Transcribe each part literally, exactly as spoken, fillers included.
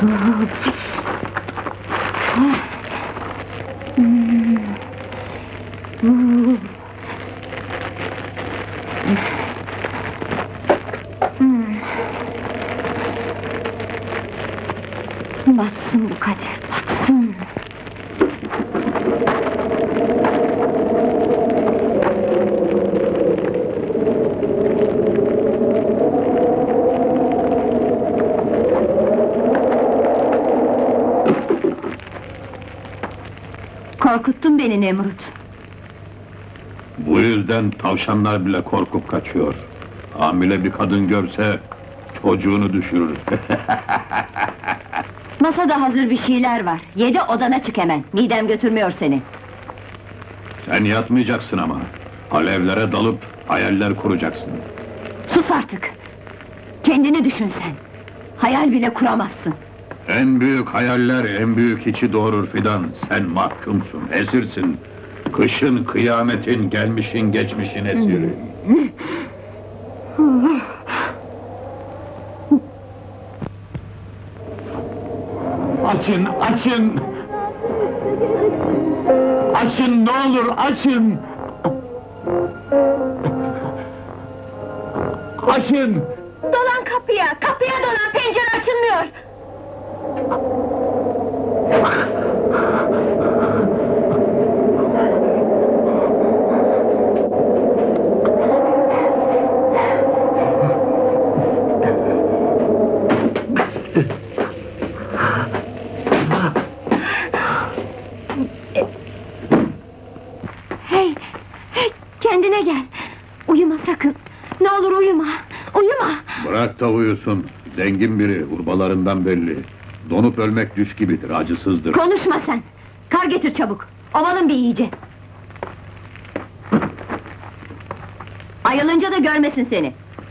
Batsın bu kader, batsın! Korkuttun beni Nemrut! Bu yüzden tavşanlar bile korkup kaçıyor. Hamile bir kadın görse, çocuğunu düşürür. Masada hazır bir şeyler var, ye de odana çık hemen, midem götürmüyor seni! Sen yatmayacaksın ama, alevlere dalıp hayaller kuracaksın. Sus artık! Kendini düşün sen! Hayal bile kuramazsın! En büyük hayaller, en büyük içi doğurur Fidan. Sen mahkumsun, esirsin. Kışın, kıyametin, gelmişin, geçmişin esiri. Açın, açın! Açın, ne olur, açın! Açın! Dolan kapıya, kapıya dolan, pencere açılmıyor! Hey, hey, kendine gel! Uyuma sakın! Ne olur uyuma, uyuma! Bırak da uyusun, zengin biri, urbalarından belli. Donup ölmek düş gibidir, acısızdır. Konuşma sen! Kar getir çabuk, ovalın bir iyice! Ayılınca da görmesin seni!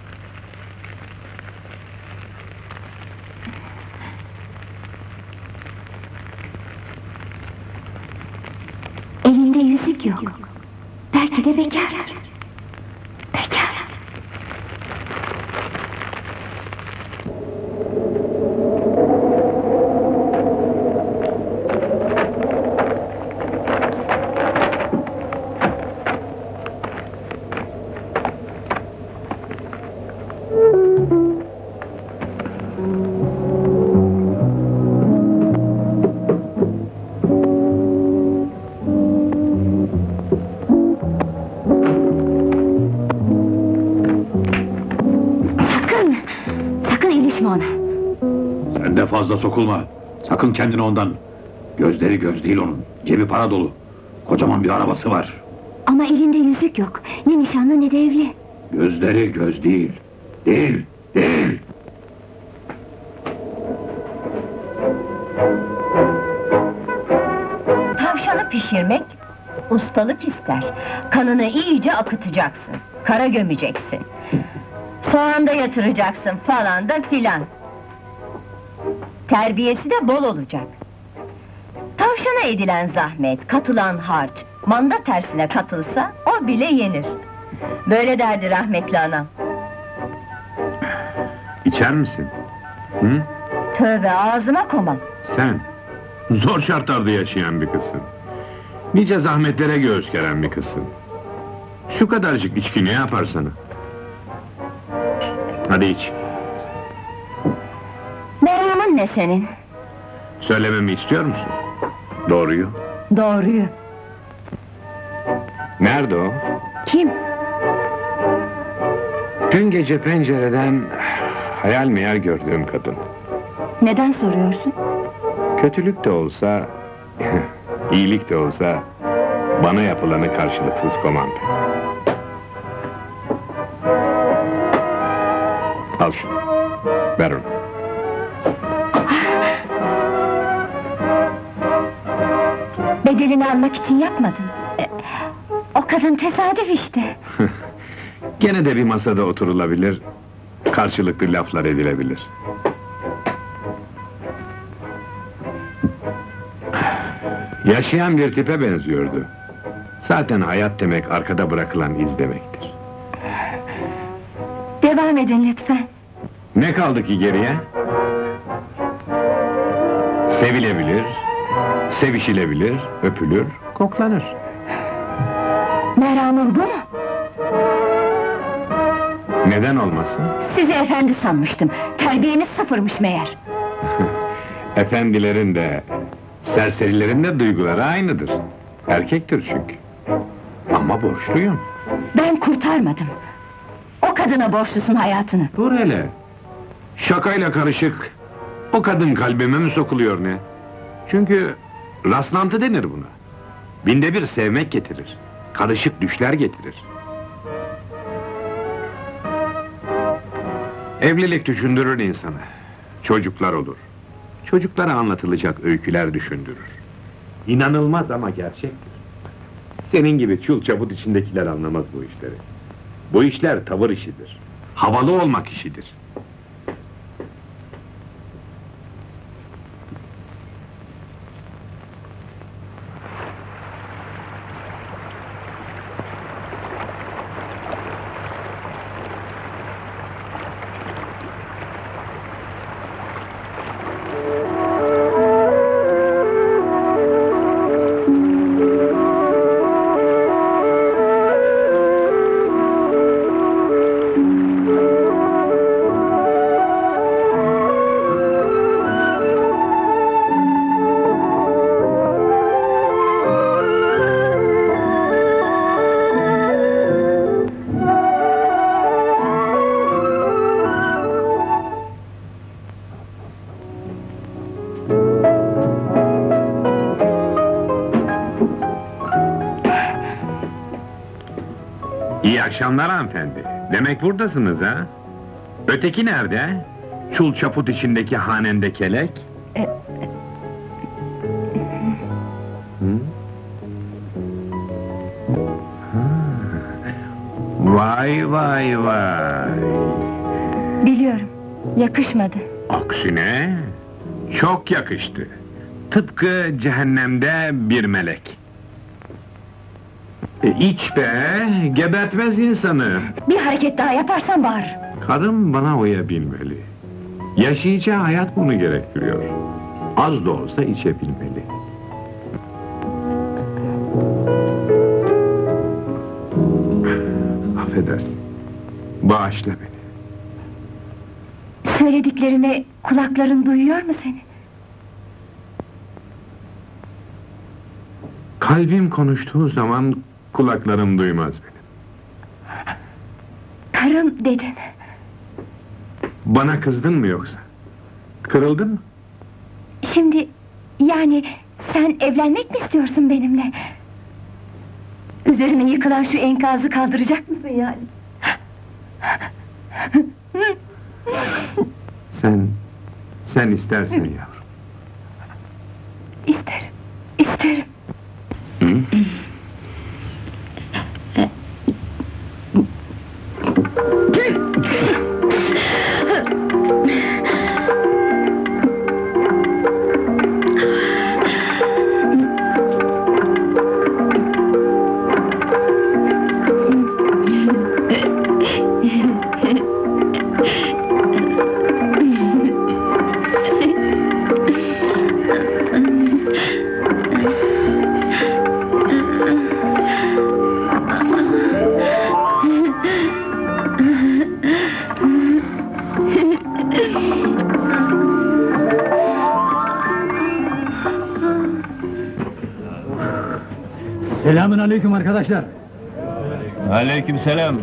Elinde yüzük yok! Belki de bekar! Bekar! Sen de fazla sokulma! Sakın kendini ondan! Gözleri göz değil onun, cebi para dolu! Kocaman bir arabası var! Ama elinde yüzük yok, ne nişanlı ne de evli! Gözleri göz değil! Değil, değil! Tavşanı pişirmek, ustalık ister. Kanını iyice akıtacaksın, kara gömeceksin. Soğanda yatıracaksın falan da filan. Terbiyesi de bol olacak. Tavşana edilen zahmet, katılan harç, manda tersine katılsa, o bile yenir. Böyle derdi rahmetli anam. İçer misin? Hı? Tövbe, ağzıma koma! Sen, zor şartlarda yaşayan bir kızsın. Nice zahmetlere göğüs geren bir kızsın. Şu kadarcık içki ne yapar sana? Hadi iç. Meramın ne senin? Söylememi istiyor musun? Doğruyu. Doğruyu. Nerede o? Kim? Dün gece pencereden hayal meyal gördüğüm kadın. Neden soruyorsun? Kötülük de olsa, iyilik de olsa, bana yapılanı karşılıksız komando. Al şunu, ver onu. Bedelini almak için yapmadım. E, o kadın tesadüf işte. Gene de bir masada oturulabilir, karşılıklı laflar edilebilir. Yaşayan bir tipe benziyordu. Zaten hayat demek, arkada bırakılan iz demektir. Devam edin lütfen. Ne kaldı ki geriye? Sevilebilir, sevişilebilir, öpülür, koklanır. Meramın bu mu? Neden olmasın? Sizi efendi sanmıştım. Terbiyeniz sıfırmış meğer. Efendilerin de, serserilerin de duyguları aynıdır. Erkektir çünkü. Ama borçluyum. Ben kurtarmadım. O kadına borçlusun hayatını. Dur hele! Şakayla karışık, o kadın kalbime mi sokuluyor ne? Çünkü rastlantı denir buna. Binde bir sevmek getirir, karışık düşler getirir. Evlilik düşündürür insanı, çocuklar olur. Çocuklara anlatılacak öyküler düşündürür. İnanılmaz ama gerçektir. Senin gibi çul çaput içindekiler anlamaz bu işleri. Bu işler tavır işidir, havalı olmak işidir. İyi akşamlar hanımefendi. Demek buradasınız ha? Öteki nerede? Çul çaput içindeki hanende kelek? E, e... Hı? Ha. Vay vay vay! Biliyorum, yakışmadı. Aksine, çok yakıştı. Tıpkı cehennemde bir melek. E, iç be, gebertmez insanı. Bir hareket daha yaparsan bağır. Kadın bana uyabilmeli. Yaşayacağı hayat bunu gerektiriyor. Az da olsa içebilmeli. Affedersin. Bağışla beni. Söylediklerini kulakların duyuyor mu seni? Kalbim konuştuğu zaman kulaklarım duymaz beni. Karım dedin. Bana kızdın mı yoksa? Kırıldın mı? Şimdi, yani sen evlenmek mi istiyorsun benimle? Üzerine yıkılan şu enkazı kaldıracak mısın yani? Sen, sen istersin yavrum. İsterim, isterim. Hı? Selamün aleyküm arkadaşlar. Aleykümselam.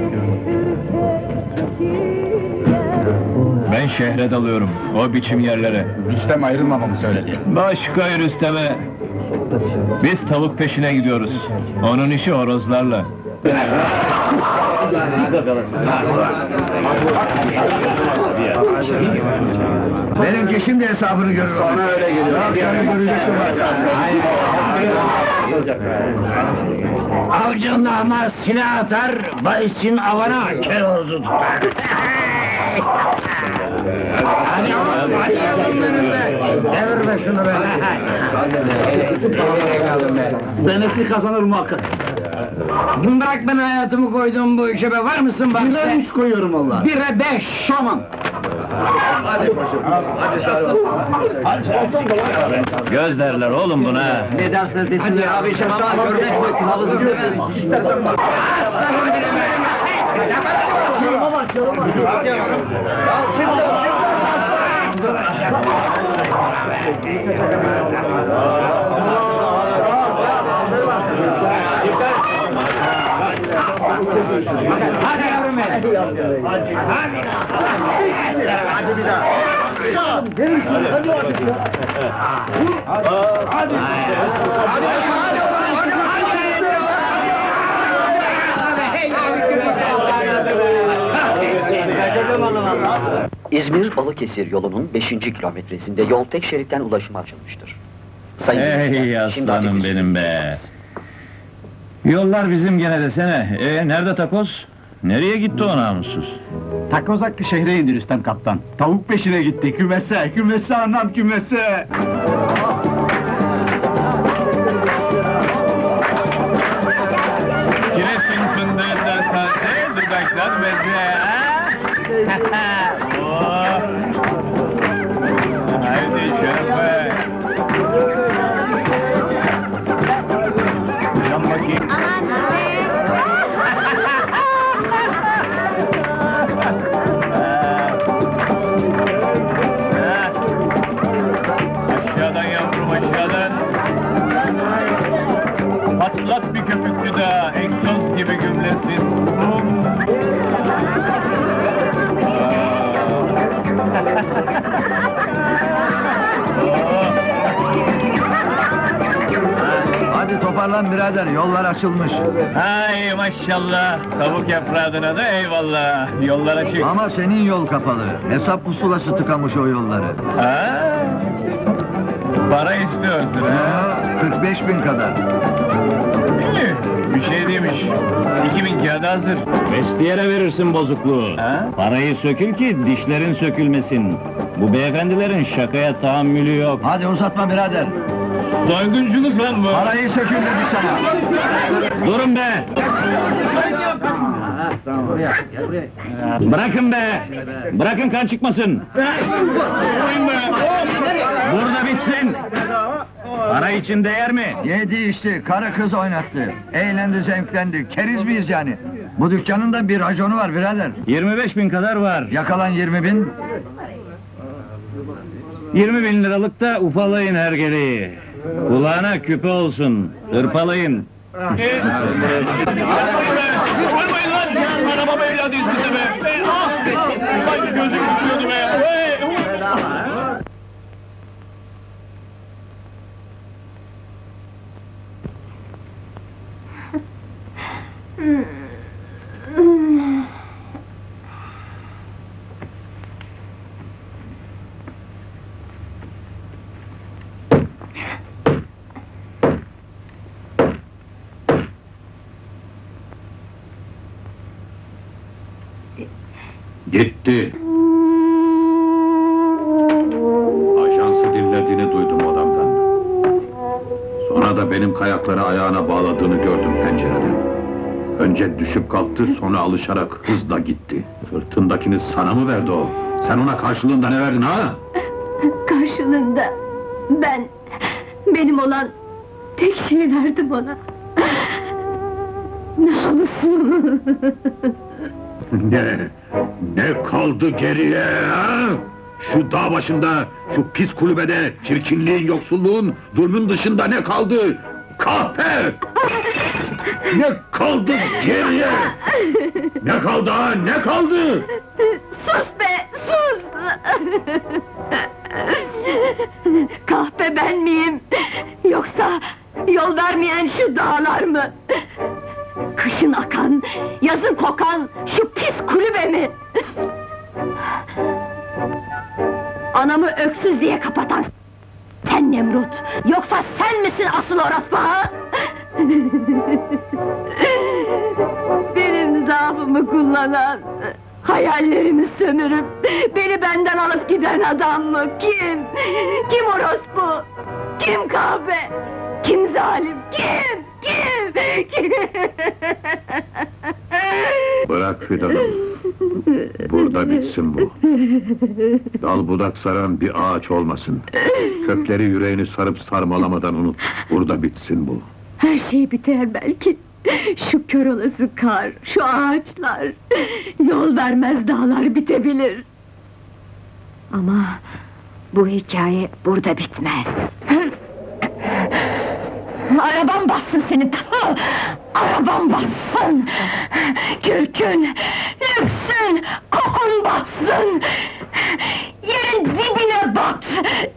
Ben şehre dalıyorum, o biçim yerlere. Rüstem ayrılmamamı söyledi. Başka Rüstem'e. Biz tavuk peşine gidiyoruz. Onun işi horozlarla. Benimki şimdi hesabını görür. Sana öyle geliyor. Akşam göreceksin Avcının ama silah atar, bahisçinin avana kerozu tutar. Hadi oğlum, hadi devirme şunu be! Benimki kazanır muhakkak. Bırak ben hayatımı koydum bu işe be, var mısın bak? Bire üç koyuyorum valla. Bire beş! Tamam. Göz derler oğlum buna. Neden sırtısın ya abi şaptan görmek kılavuz istemez. İstersen bak. Yoruma bak yoruma. Hadi yavrum benim. Hadi. Hadi bir daha. Verin şunu hadi artık ya. Hadi. Hadi. İzmir Balıkesir yolunun beşinci kilometresinde yol tek şeritten ulaşıma açılmıştır. Sayın Ey dinleyiciler, şimdi aslanım ateş benim be! ediyorsunuz. Yollar bizim gene desene. Ee, nerede takoz? Nereye gitti o namussuz? Takoz Hakkı şehre indi Rüstem kaptan. Tavuk peşine gitti, kümese, kümese anam kümese! Kireçin fındığından taze, dudaklar beze, ha? Oh! Haydi şerefe! Yan bakayım. Ha? Aşağıdan yavrum, aşağıdan! Patlat bir köpüklü daha, egzoz gibi gümlesin. Bum! Hadi toparlan birader, yollar açılmış. Hay maşallah, tavuk yaprağına da eyvallah, yollar açık. Ama senin yol kapalı. Hesap pusulası tıkamış o yolları. Ha? Para istiyorsun ha? kırk beş bin kadar. İyi, bir şey değilmiş. İki bin kağıdı hazır. Vestiyere verirsin bozukluğu. Ha? Parayı sökül ki dişlerin sökülmesin. Bu beyefendilerin şakaya tahammülü yok. Hadi uzatma birader. Soygunculuk lan bu. Parayı sökül dedik sana. Durun be! Bırakın be! Bırakın kan çıkmasın! Burada bitsin! Para için değer mi? Yedi içti, karı kız oynattı. Eğlendi, zevklendi. Keriz miyiz yani? Bu dükkanın da bir raconu var birader. yirmi beş bin kadar var. Yakalan yirmi bin. yirmi bin liralık da ufalayın hergeleyi. Kulağına küpe olsun. Hırpalayın. Vurmayın lan! Arabam evladıyız bize be! Ah! Ay gözüm düşüyordu be! Hey! Gitti. Ajansı dinlediğini duydum odamdan. Sonra da benim kayakları ayağına bağladığını gördüm pencereden. Önce düşüp kalktı, sonra alışarak hızla gitti. Sırtındakini sana mı verdi o? Sen ona karşılığında ne verdin ha? Karşılığında ben, benim olan tek şeyi verdim ona. Namusum. Ne? Ne kaldı geriye ha? Şu dağ başında, şu pis kulübede, çirkinliğin, yoksulluğun, zulmün dışında ne kaldı? Kahpe! Ne kaldı geriye? Ne kaldı ha? Ne kaldı? Sus be, sus! Kahpe ben miyim? Yoksa yol vermeyen şu dağlar mı? Kışın akan, yazın kokan şu pis kulübe mi? Anamı öksüz diye kapatan sen Nemrut, yoksa sen misin asıl orospu ha? Benim zaafımı kullanan, hayallerimi sömürüp beni benden alıp giden adam mı? Kim? Kim orospu? Kim kahpe? Kim zalim? Kim? Kim? Kim? Bırak fidanım. Burada bitsin bu. Dal budak saran bir ağaç olmasın. Kökleri yüreğini sarıp sarmalamadan unut. Burada bitsin bu. Her şey biter belki. Şu kör olası kar, şu ağaçlar, yol vermez dağlar bitebilir. Ama bu hikaye burada bitmez. Arabam bassın seni, tamam! Arabam bassın! Kürkün, lüksün, kokun bassın! Yerin dibine bat!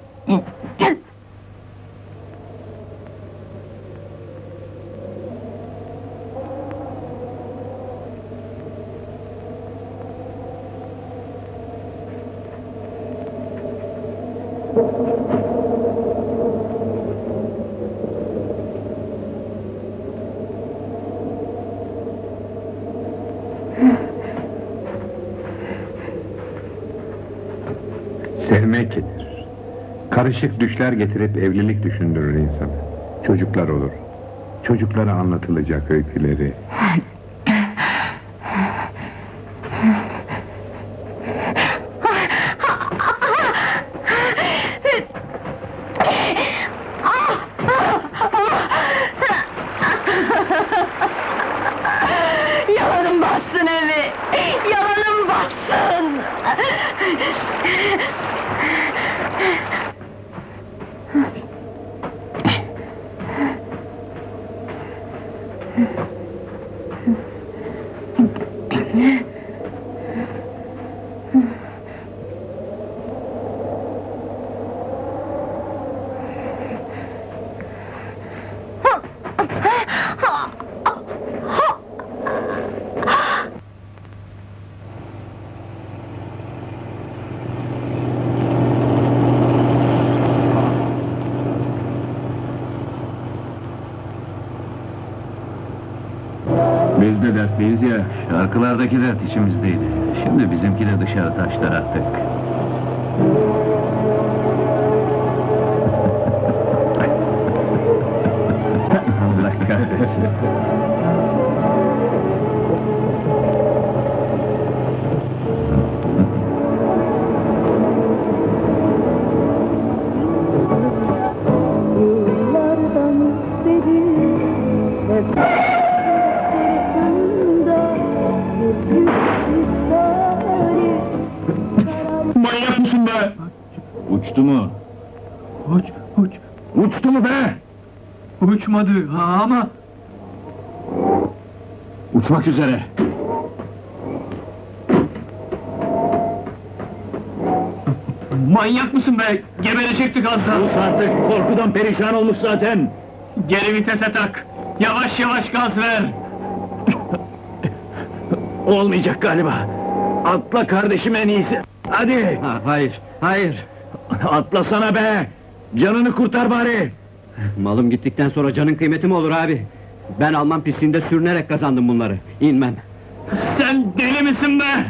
Sevmek karışık düşler getirip evlilik düşündürür insanı. Çocuklar olur. Çocuklara anlatılacak öyküleri. Yalanım bassın evi! Yalanım bassın! Biz de dertliyiz ya, şarkılardaki dert içimizdeydi. Şimdi bizimki de dışarı taşlar attık. Allah kahretsin. Manyak mısın be? Uçtu mu? Uç, uç. Uçtu mu be? Uçmadı ha, ama... Uçmak üzere. Manyak mısın be? Geberecektik az daha. Sus artık, korkudan perişan olmuş zaten. Geri vitese tak. Yavaş yavaş gaz ver. Olmayacak galiba. Atla kardeşim en iyisi. Hadi. Ha, hayır, hayır. Atlasana be. Canını kurtar bari. Malım gittikten sonra canın kıymeti mi olur abi? Ben Alman pisliğinde sürünerek kazandım bunları. İnmem. Sen deli misin be?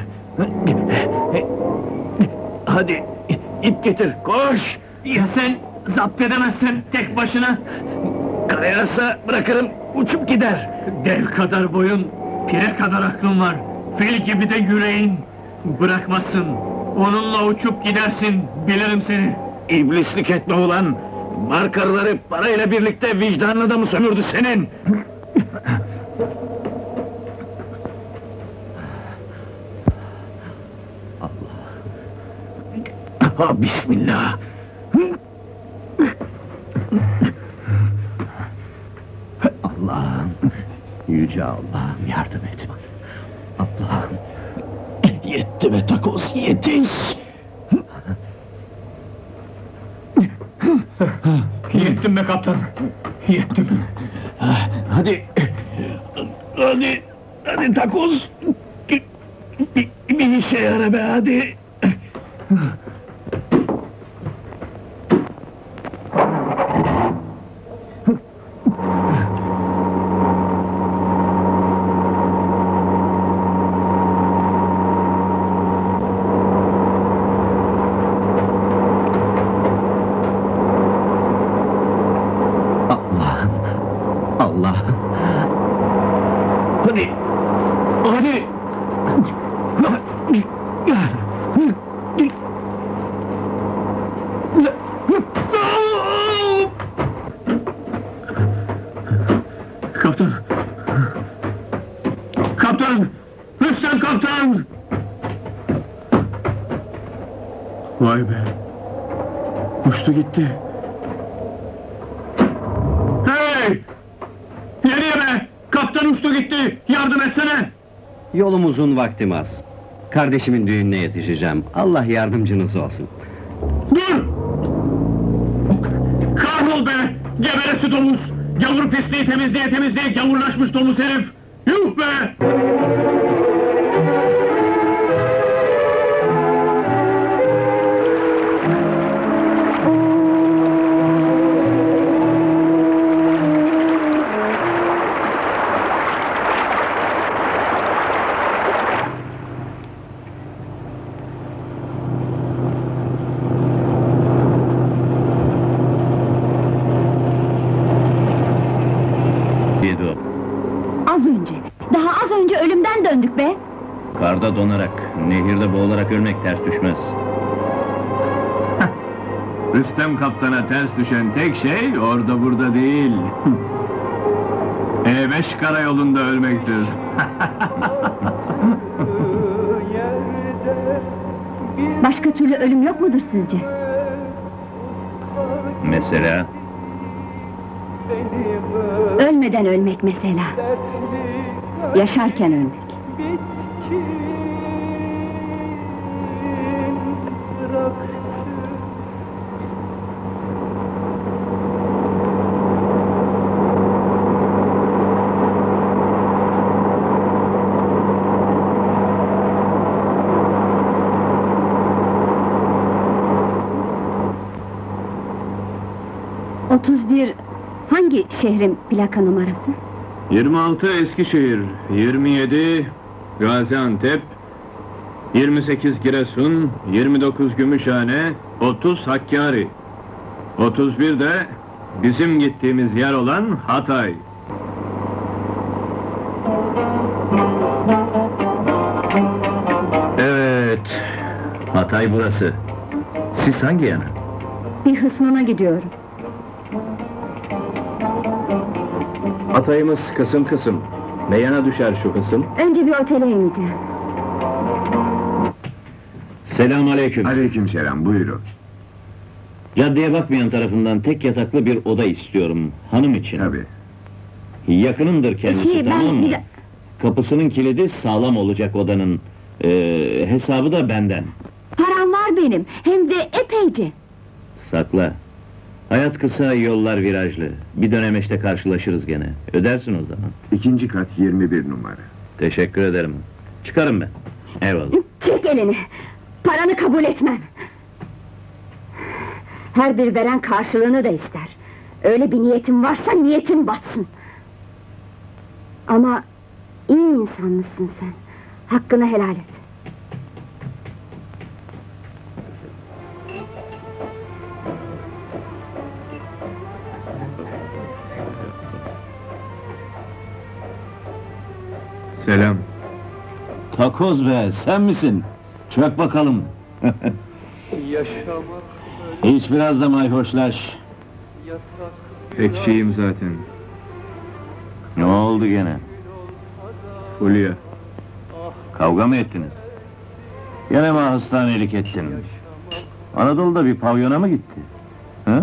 Hadi ip getir, koş. Ya sen zapt edemezsen tek başına? Kayarsa bırakırım, uçup gider. Dev kadar boyun, pire kadar aklın var. Fil gibi de yüreğin. Bırakmazsın. Onunla uçup gidersin, bilirim seni. İblislik etme ulan! Markarları parayla birlikte vicdanını da mı sömürdü senin? Allah! Ha, bismillah! Allah'ım! Yüce Allah'ım yardım et! Allah'ım! Yetti be takoz, yetiş! Yettim be kaptan, yettim. Hadi! Hadi! Hadi takoz! Bir, bir, bir işe yara be, hadi! Allah'ım! Allah! Hadi! Hadi! Kaptan! Kaptan! Rüstem kaptan! Vay be! Uçtu gitti! Hey! Nereye be? Kaptan uçtu gitti! Yardım etsene! Yolumuzun vaktim az. Kardeşimin düğününe yetişeceğim. Allah yardımcınız olsun. Dur! Kahrol be! Geberesi domuz! Gavur pisliği temizliğe temizliğe gavurlaşmış domuz herif! Yuh be! Yedi o. Az önce, daha az önce ölümden döndük be! Karda donarak, nehirde boğularak ölmek ters düşmez. Rüstem kaptana ters düşen tek şey orada burada değil. E beş karayolunda ölmektir. Başka türlü ölüm yok mudur sizce? Mesela? Ölmeden ölmek mesela. Yaşarken ölmek. Otuz bir hangi şehrin plaka numarası? yirmi altı Eskişehir, yirmi yedi Gaziantep, yirmi sekiz Giresun, yirmi dokuz Gümüşhane, otuz Hakkari. otuz bir de bizim gittiğimiz yer olan Hatay. Evet, Hatay burası. Siz hangi yana? Bir hısmına gidiyorum. Hatay'ımız kısım kısım. Ne yana düşer şu kısım? Önce bir otele ineceğim. Selam aleyküm. Aleykümselam, buyurun. Caddeye bakmayan tarafından tek yataklı bir oda istiyorum, hanım için. Tabii. Yakınımdır kendisi, Şey, ben tamam mı? bir- Kapısının kilidi sağlam olacak odanın. Ee, hesabı da benden. Param var benim, hem de epeyce. Sakla. Hayat kısa, yollar virajlı. Bir dönemeçte karşılaşırız gene. Ödersin o zaman. İkinci kat yirmi bir numara. Teşekkür ederim. Çıkarım ben. Eyvallah. Çek elini! Paranı kabul etmem! Her bir veren karşılığını da ister. Öyle bir niyetin varsa niyetin batsın! Ama iyi insan mısın sen? Hakkını helal et. Selam. Takoz be, sen misin? Çök bakalım. Hiç biraz da mayhoşlaş. Ekşiyim zaten. Ne oldu gene? Fulya. Kavga mı ettiniz? Gene mi hastanelik ettin? Anadolu'da bir pavyona mı gitti? Hı?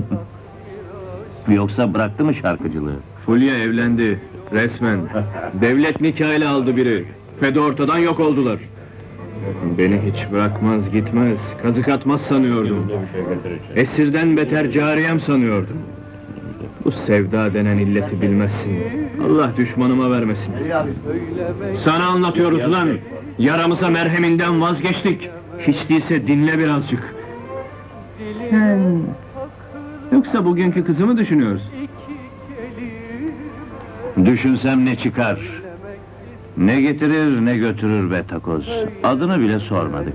Yoksa bıraktı mı şarkıcılığı? Fulya evlendi. Resmen. Devlet nikahıyla aldı biri. Fedi ortadan yok oldular. Beni hiç bırakmaz gitmez, kazık atmaz sanıyordum. Esirden beter cariyem sanıyordum. Bu sevda denen illeti bilmezsin. Allah düşmanıma vermesin. Sana anlatıyoruz lan! Yaramıza merheminden vazgeçtik. Hiç değilse dinle birazcık. Sen... Yoksa bugünkü kızı mı düşünüyorsun? Düşünsem ne çıkar? Ne getirir ne götürür be takoz. Adını bile sormadık.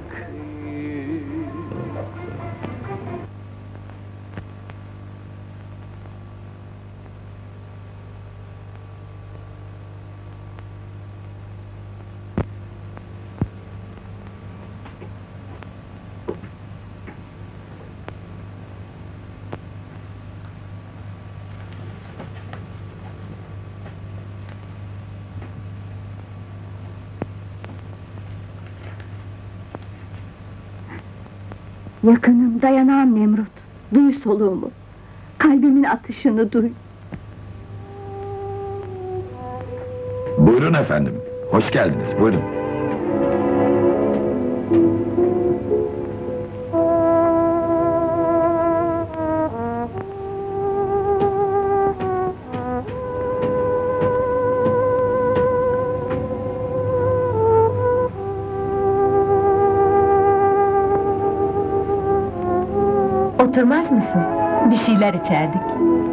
Yakınım, dayanağım Nemrut. Duy soluğumu. Kalbimin atışını duy. Buyurun efendim. Hoş geldiniz. Buyurun. Oturmaz mısın? Bir şeyler içerdik.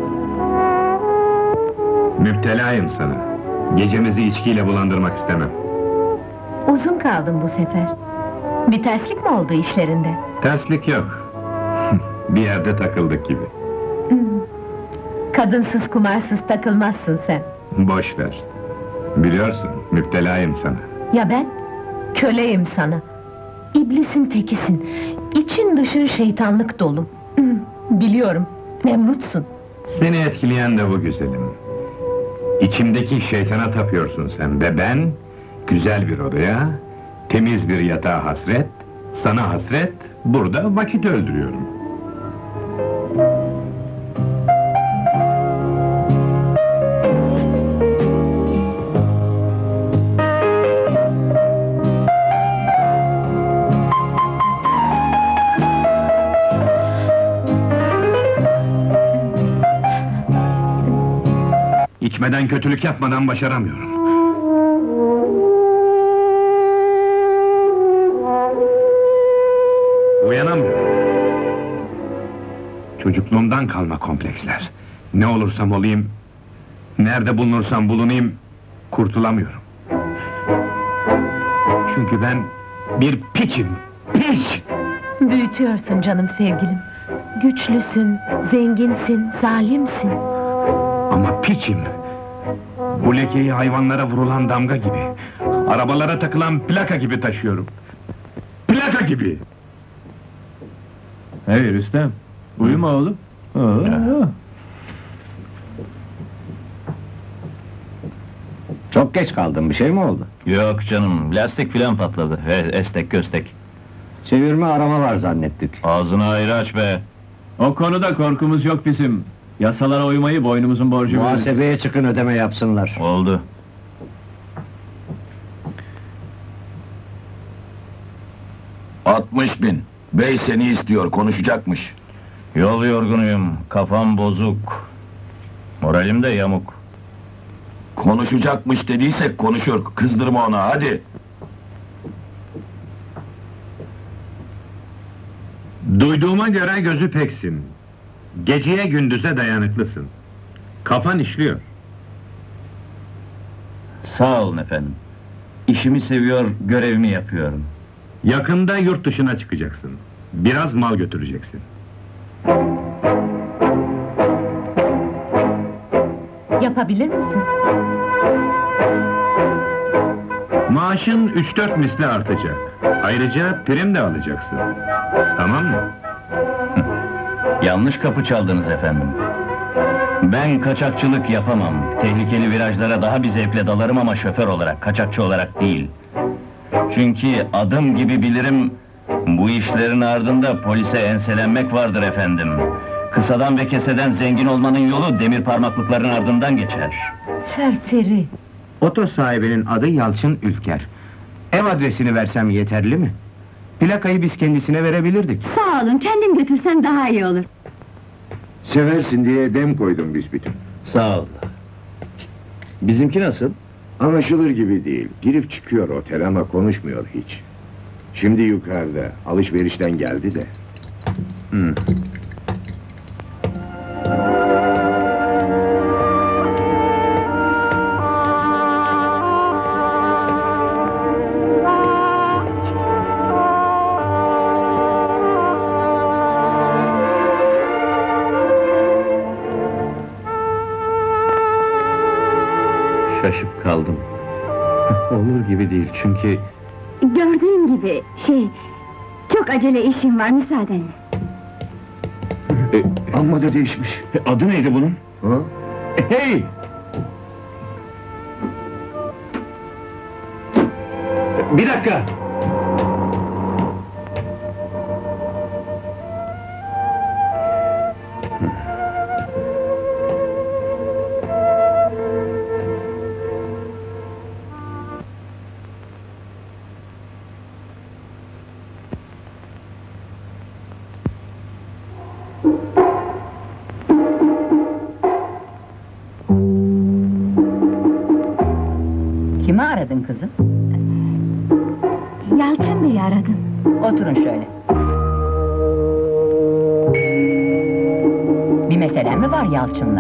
Müptelayım sana. Gecemizi içkiyle bulandırmak istemem. Uzun kaldım bu sefer. Bir terslik mi oldu işlerinde? Terslik yok. Bir yerde takıldık gibi. Kadınsız kumarsız takılmazsın sen. Boş ver. Biliyorsun, müptelayım sana. Ya ben? Köleyim sana. İblisin tekisin. İçin dışın şeytanlık dolu. Biliyorum, Nemrutsun. Seni etkileyen de bu güzelim. İçimdeki şeytana tapıyorsun sen ve ben... ...güzel bir odaya, temiz bir yatağa hasret... ...sana hasret, burada vakit öldürüyorum. İçmeden, kötülük yapmadan başaramıyorum. Uyanamıyorum. Çocukluğumdan kalma kompleksler. Ne olursam olayım, nerede bulunursam bulunayım, kurtulamıyorum. Çünkü ben bir piçim, piç! Büyütüyorsun canım sevgilim. Güçlüsün, zenginsin, zalimsin. Ama piçim! Bu lekeyi hayvanlara vurulan damga gibi, arabalara takılan plaka gibi taşıyorum. Plaka gibi! Hey Rüstem, uyuma oğlum. Aa. Çok geç kaldın, bir şey mi oldu? Yok canım, lastik filan patladı. He, estek köstek. Çevirme arama var zannettik. Ağzını ayrı aç be! O konuda korkumuz yok bizim. Yasalara uymayı boynumuzun borcu biliriz. Muhasebeye çıkın, ödeme yapsınlar. Oldu. Altmış bin. Bey seni istiyor, konuşacakmış. Yol yorgunuyum, kafam bozuk. Moralim de yamuk. Konuşacakmış dediysek konuşur, kızdırma ona, hadi! Duyduğuma göre gözü peksin. Geceye gündüze dayanıklısın. Kafan işliyor. Sağ olun efendim. İşimi seviyor, görevimi yapıyorum. Yakında yurt dışına çıkacaksın. Biraz mal götüreceksin. Yapabilir misin? Maaşın üç dört misli artacak. Ayrıca prim de alacaksın. Tamam mı? Yanlış kapı çaldınız efendim. Ben kaçakçılık yapamam. Tehlikeli virajlara daha bir zevkle dalarım ama şoför olarak, kaçakçı olarak değil. Çünkü adım gibi bilirim, bu işlerin ardında polise enselenmek vardır efendim. Kısadan ve keseden zengin olmanın yolu demir parmaklıkların ardından geçer. Serseri. Oto sahibinin adı Yalçın Ülker. Ev adresini versem yeterli mi? Plakayı biz kendisine verebilirdik. Sağ olun, kendim götürsem daha iyi olur. Seversin diye dem koydum büsbütün. Sağ ol. Bizimki nasıl? Anlaşılır gibi değil. Girip çıkıyor otel ama konuşmuyor hiç. Şimdi yukarıda, alışverişten geldi de. Hı. Şaşıp kaldım. Olur gibi değil çünkü... Gördüğün gibi, şey... Çok acele işim var, müsaadenle. E, amma da değişmiş. Adı neydi bunun? Ha? Hey! Bir dakika! kızım? Yalçın Bey'i aradım. Oturun şöyle. Bir meselen mi var Yalçın'la?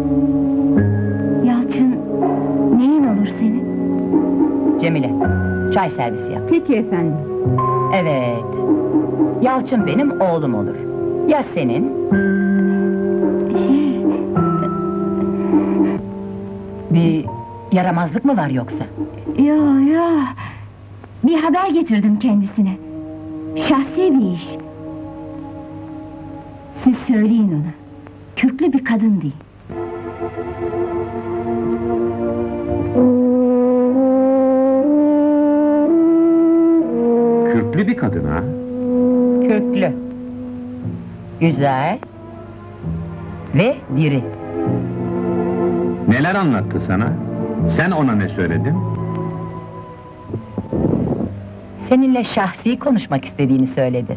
Yalçın, neyin olur senin? Cemile, çay servisi yap. Peki efendim. Evet. Yalçın benim oğlum olur. Ya senin? Şey... Bir yaramazlık mı var yoksa? Yo yo... Bir haber getirdim kendisine. Şahsi bir iş. Siz söyleyin ona. Kürklü bir kadın değil. Kürklü bir kadın ha? Kürklü. Güzel. Ve diri. Neler anlattı sana? Sen ona ne söyledin? Seninle şahsi konuşmak istediğini söyledi.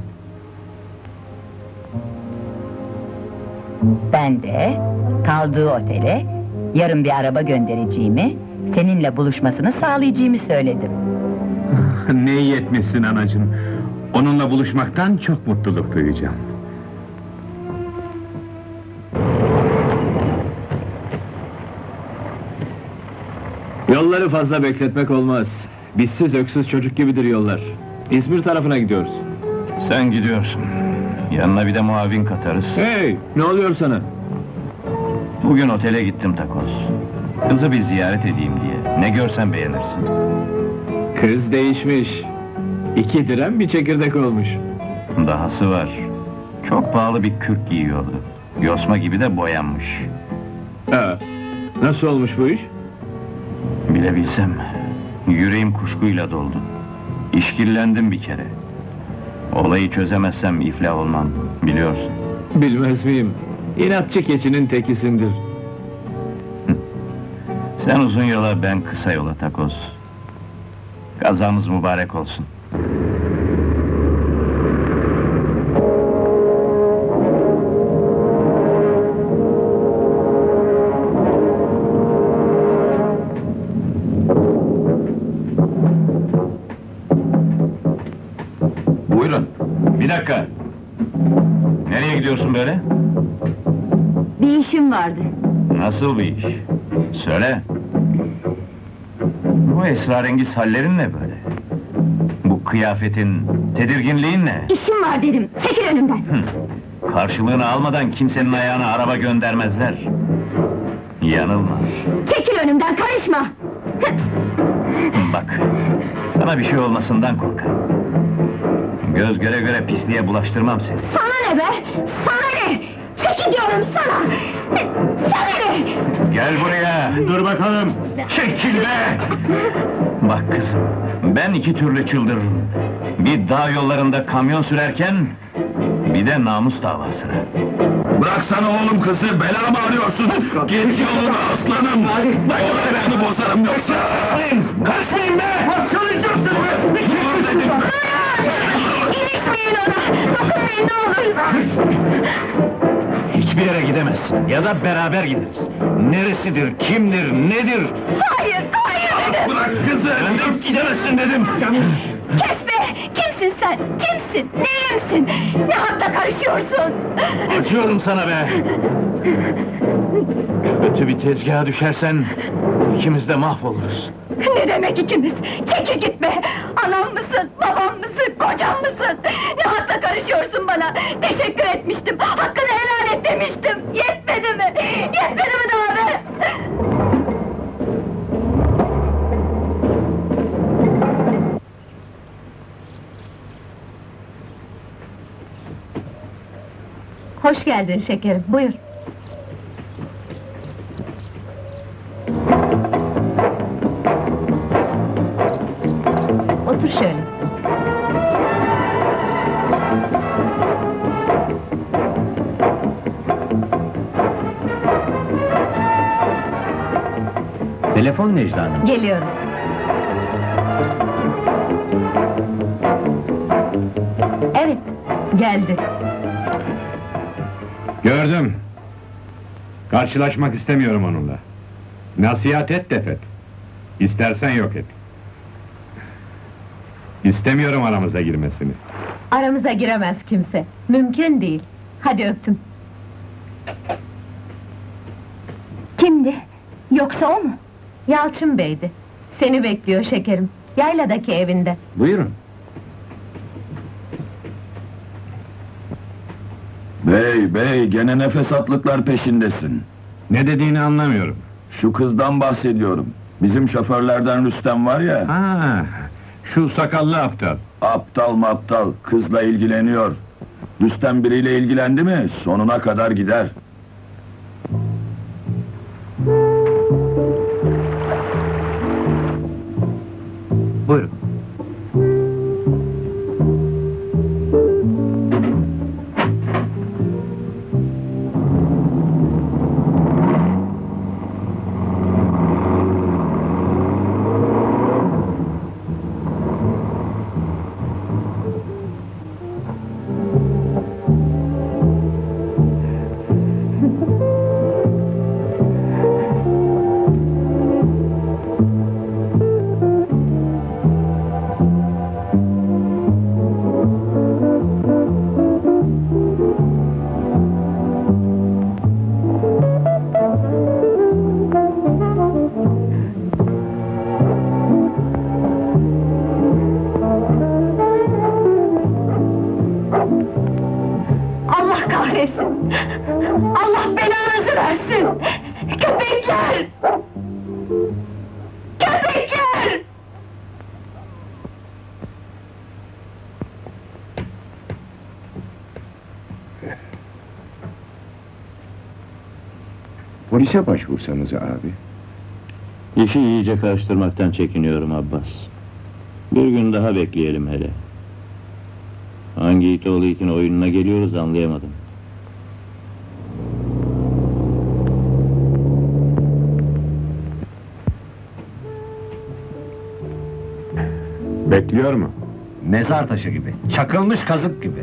Ben de kaldığı otele yarın bir araba göndereceğimi, seninle buluşmasını sağlayacağımı söyledim. Ne iyi etmişsin anacığım. Onunla buluşmaktan çok mutluluk duyacağım. Yolları fazla bekletmek olmaz. Bizsiz öksüz çocuk gibidir yollar. İzmir tarafına gidiyoruz. Sen gidiyorsun. Yanına bir de muavin katarız. Hey, ne oluyor sana? Bugün otele gittim takoz. Kızı bir ziyaret edeyim diye. Ne görsen beğenirsin. Kız değişmiş. İki direm bir çekirdek olmuş. Dahası var. Çok pahalı bir kürk giyiyordu. Yosma gibi de boyanmış. Ha, nasıl olmuş bu iş? Bilebilsem, yüreğim kuşkuyla doldu. İşkillendim bir kere. Olayı çözemezsem iflah olmam, biliyorsun. Bilmez miyim? İnatçı keçinin tekisindir. Sen uzun yola, ben kısa yola takoz. Kazamız mübarek olsun. Buyurun. Bir dakika! Nereye gidiyorsun böyle? Bir işim vardı. Nasıl bir iş? Söyle! Bu esrarengiz hallerin ne böyle? Bu kıyafetin, tedirginliğin ne? İşim var dedim. Çekil önümden. Hı. Karşılığını almadan kimsenin ayağına araba göndermezler. Yanılma. Çekil önümden, karışma. Bak, sana bir şey olmasından korkarım. Göz göre göre pisliğe bulaştırmam seni. Sana ne be? Sana ne? Çekil diyorum sana! Sana ne? Gel buraya! Dur bakalım! Çekil be! Bak kızım, ben iki türlü çıldırırım. Bir dağ yollarında kamyon sürerken, bir de namus davasına. Bıraksana oğlum kızı, bela mı arıyorsun? Git yoluna aslanım! Oğlanı bozarım yoksa! Kaçmayın be! Çalışacağım seni! Dur dedim! İlişmeyin ona! Dokunmayın ne olur! Hiçbir yere gidemezsin, ya da beraber gideriz. Neresidir, kimdir, nedir? Hayır, hayır dedim! Bırak kızı! Dönüp gidemezsin dedim! Kes be! Kimsin sen? Kimsin? Neyimsin? Ne hakla karışıyorsun? Acıyorum sana be! Kötü bir tezgaha düşersen, ikimiz de mahvoluruz. Ne demek ikimiz? Çekil gitme! Anam mısın, babam mısın, kocam mısın? Ne hakla karışıyorsun bana? Teşekkür etmiştim, hakkını helal et demiştim! Yetmedi mi? Yetmedi mi daha be? Hoş geldin şekerim, buyur. Otur şöyle. Telefon Necla Hanım. Geliyorum. Evet, geldi. Gördüm. Karşılaşmak istemiyorum onunla. Nasihat et Tefet. İstersen yok et. İstemiyorum aramıza girmesini. Aramıza giremez kimse. Mümkün değil. Hadi öptüm. Kimdi? Yoksa o mu? Yalçın Bey'di. Seni bekliyor şekerim. Yayladaki evinde. Buyurun. Bey, bey, gene ne fesatlıklar peşindesin. Ne dediğini anlamıyorum. Şu kızdan bahsediyorum. Bizim şoförlerden Rüstem var ya, Ha, şu sakallı aptal. aptal maptal, kızla ilgileniyor. Rüstem biriyle ilgilendi mi, sonuna kadar gider. Buyurun. Allah kahretsin! Allah belanızı versin! Köpekler! Köpekler! Polise başvursanız abi. İşi iyice karıştırmaktan çekiniyorum Abbas. Bir gün daha bekleyelim hele. Hangi it oğlu itin oyununa geliyoruz anlayamadım. Bekliyor mu? Mezar taşı gibi, çakılmış kazık gibi.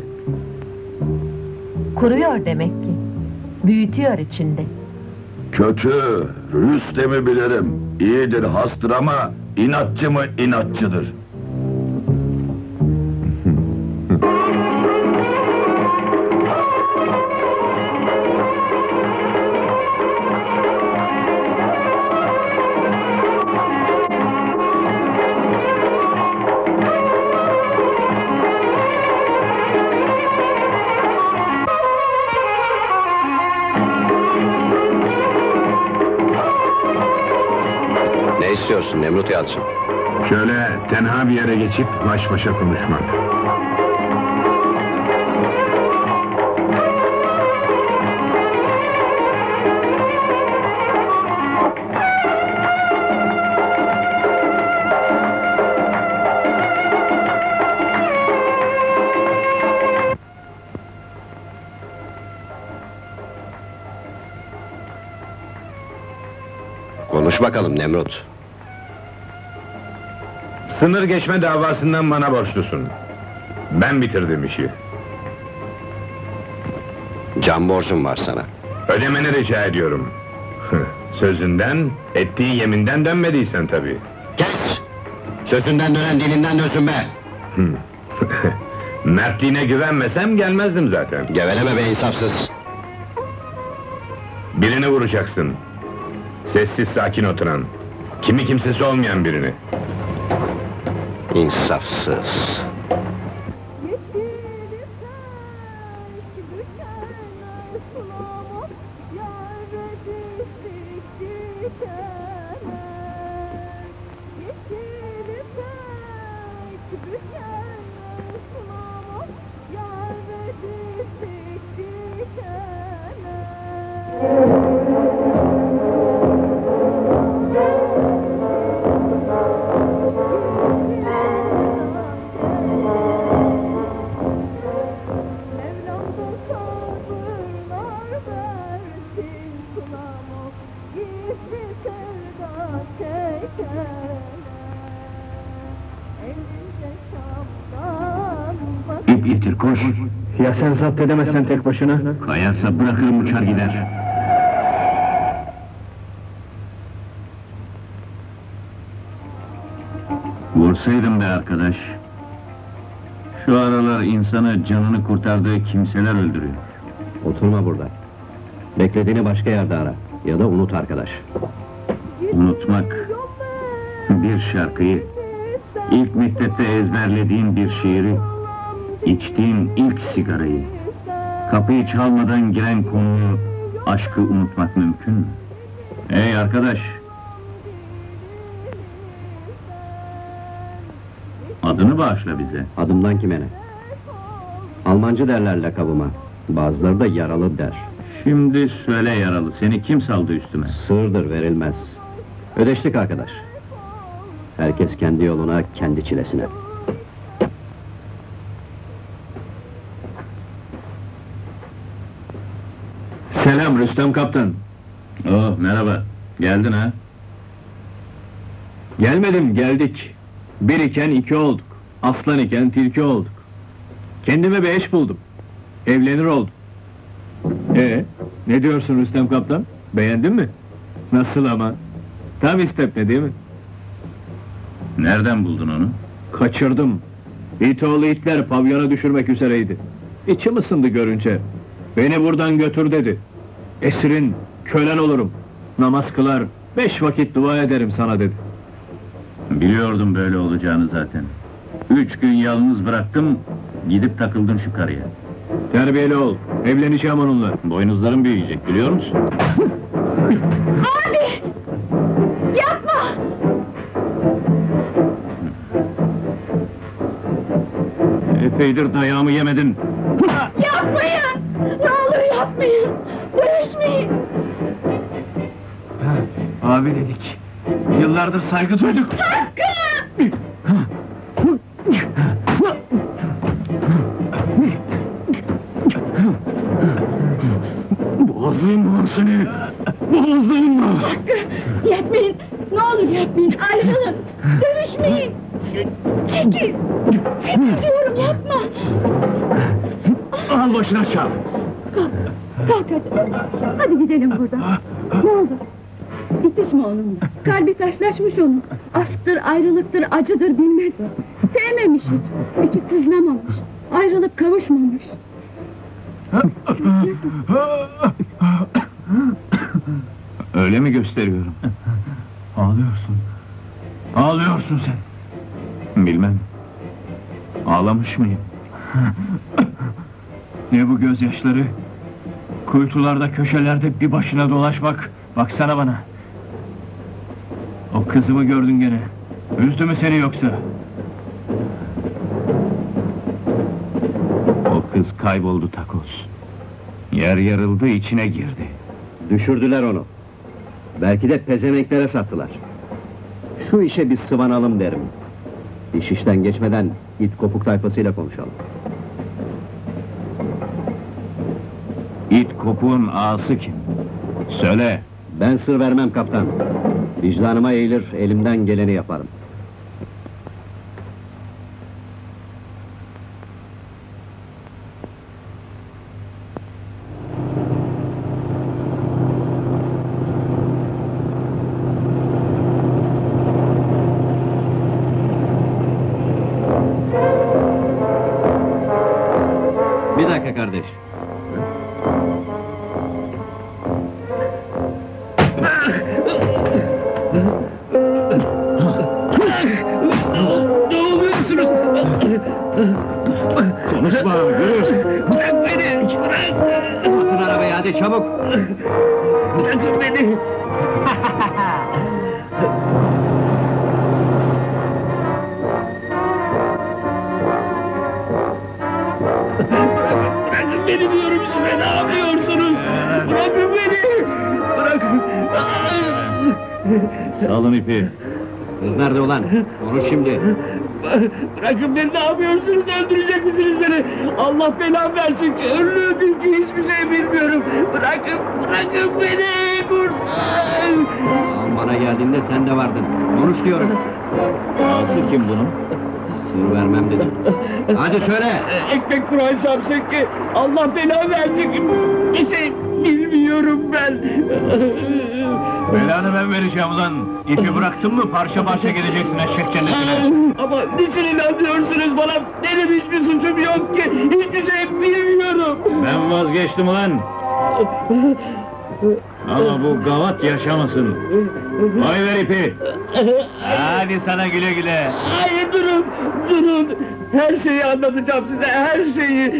Kuruyor demek ki. Büyütüyor içinde. Kötü, Rüstem'i bilirim. İyidir, hastır ama inatçı mı inatçıdır. Ne istiyorsun Nemrut Yalçın? Şöyle tenha bir yere geçip baş başa konuşmak. Konuş bakalım Nemrut. Sınır geçme davasından bana borçlusun. Ben bitirdim işi. Can borcum var sana. Ödemeni rica ediyorum. Sözünden, ettiğin yeminden dönmediysen tabii. Kes! Sözünden dönen dilinden dönsün be! Mertliğine güvenmesem gelmezdim zaten. Geveleme be insafsız! Birini vuracaksın. Sessiz sakin oturan, kimi kimsesi olmayan birini. İnsafsız! İp getir, koş! Ya sen zapt edemezsen tek başına? Kayarsa bırakırım uçar gider. Vursaydın be arkadaş! Şu aralar insanı canını kurtardığı kimseler öldürüyor. Oturma burada. Beklediğini başka yerde ara. Ya da unut arkadaş. Unutmak, bir şarkıyı, ilk mektepte ezberlediğin bir şiiri, içtiğin ilk sigarayı, kapıyı çalmadan giren konuyu, aşkı unutmak mümkün mü? Ey arkadaş! Adını bağışla bize. Adımdan kime ne? Almancı derler lakabıma. Bazıları da yaralı der. Şimdi söyle yaralı, seni kim saldı üstüme? Sığırdır, verilmez. Ödeştik arkadaş. Herkes kendi yoluna, kendi çilesine. Selam Rüstem Kaptan. Oh, merhaba. Geldin ha? Gelmedim, geldik. Bir iken iki olduk. Aslan iken tilki olduk. Kendime bir eş buldum. Evlenir oldum. Ee, ne diyorsun Rüstem Kaptan? Beğendin mi? Nasıl ama? Tam istepne değil mi? Nereden buldun onu? Kaçırdım. İtoğlu itler pavyona düşürmek üzereydi. İçim ısındı görünce. Beni buradan götür dedi. Esirin, kölen olurum. Namaz kılar, beş vakit dua ederim sana dedi. Biliyordum böyle olacağını zaten. Üç gün yalnız bıraktım, gidip takıldın şu karıya. Terbiyeli ol, evleneceğim onunla. Boynuzların büyüyecek, biliyor musun? Abi! Yapma! Epeydir dayağımı yemedin. Yapmayın! Ne olur yapmayın! Dövüşmeyin! Abi dedik. Yıllardır saygı duyduk. Hakkını! Boğazlayayım lan seni! Boğazlayayım mı? Hakkı! Yapmayın! Ne olur yapmayın! Ayrılın! Dövüşmeyin! Çekil! Çekil diyorum, yapma! Al başına çal! Kalk, kalk hadi! Hadi gidelim buradan! Ne oldu? Bitişme onunla! Kalbi taşlaşmış onun! Aşktır, ayrılıktır, acıdır bilmez o! Sevmemiş hiç! İçi sızlamamış! Ayrılıp kavuşmamış! Öyle mi gösteriyorum? Ağlıyorsun. Ağlıyorsun sen. Bilmem. Ağlamış mıyım? Ne bu gözyaşları? Kuytularda, köşelerde bir başına dolaşmak. Baksana bana. O kızımı gördün gene. Üzdü mü seni yoksa? O kız kayboldu takoz. Yer yarıldı, içine girdi. Düşürdüler onu. Belki de pezevenklere sattılar. Şu işe bir sıvanalım derim. İş işten geçmeden it kopuk tayfasıyla konuşalım. İt kopuğun ağası kim? Söyle! Ben sır vermem kaptan. Vicdanıma eğilir, elimden geleni yaparım. Bir dakika kardeş. Ne oluyorsunuz? Konuşma, görüyorsun. Bırak beni! Bırak! Atın arabaya hadi çabuk! Bırakın beni! Bırakın beni diyorum size, ne yapıyorsunuz? Bırakın beni! Bırakın! Salın ipi! Kız nerede ulan? Konuş şimdi! Bırakın beni, ne yapıyorsunuz? Öldürecek misiniz beni? Allah belamı versin ki, ölüyüm ki hiçbir şey bilmiyorum! Bırakın, bırakın beni! Kurtar! Bana geldiğinde sen de vardın. Konuş diyorum. Ağası kim bunun? Sır vermem dedim. Hadi söyle! Ekmek Kur'an çarpsın ki, Allah belamı versin ki, bir şey bilmiyorum ben! Belanı ben vereceğim ulan! İpi bıraktın mı parça parça gideceksin eşek cennetine! Ama niçin inanmıyorsunuz bana? Benim hiçbir suçum yok ki! Hiçbir şey bilmiyorum! Ben vazgeçtim ulan! Ama bu gavat yaşamasın! Koy ver ipi! Hadi sana güle güle! Hayır durun! Durun! Her şeyi anlatacağım size, her şeyi!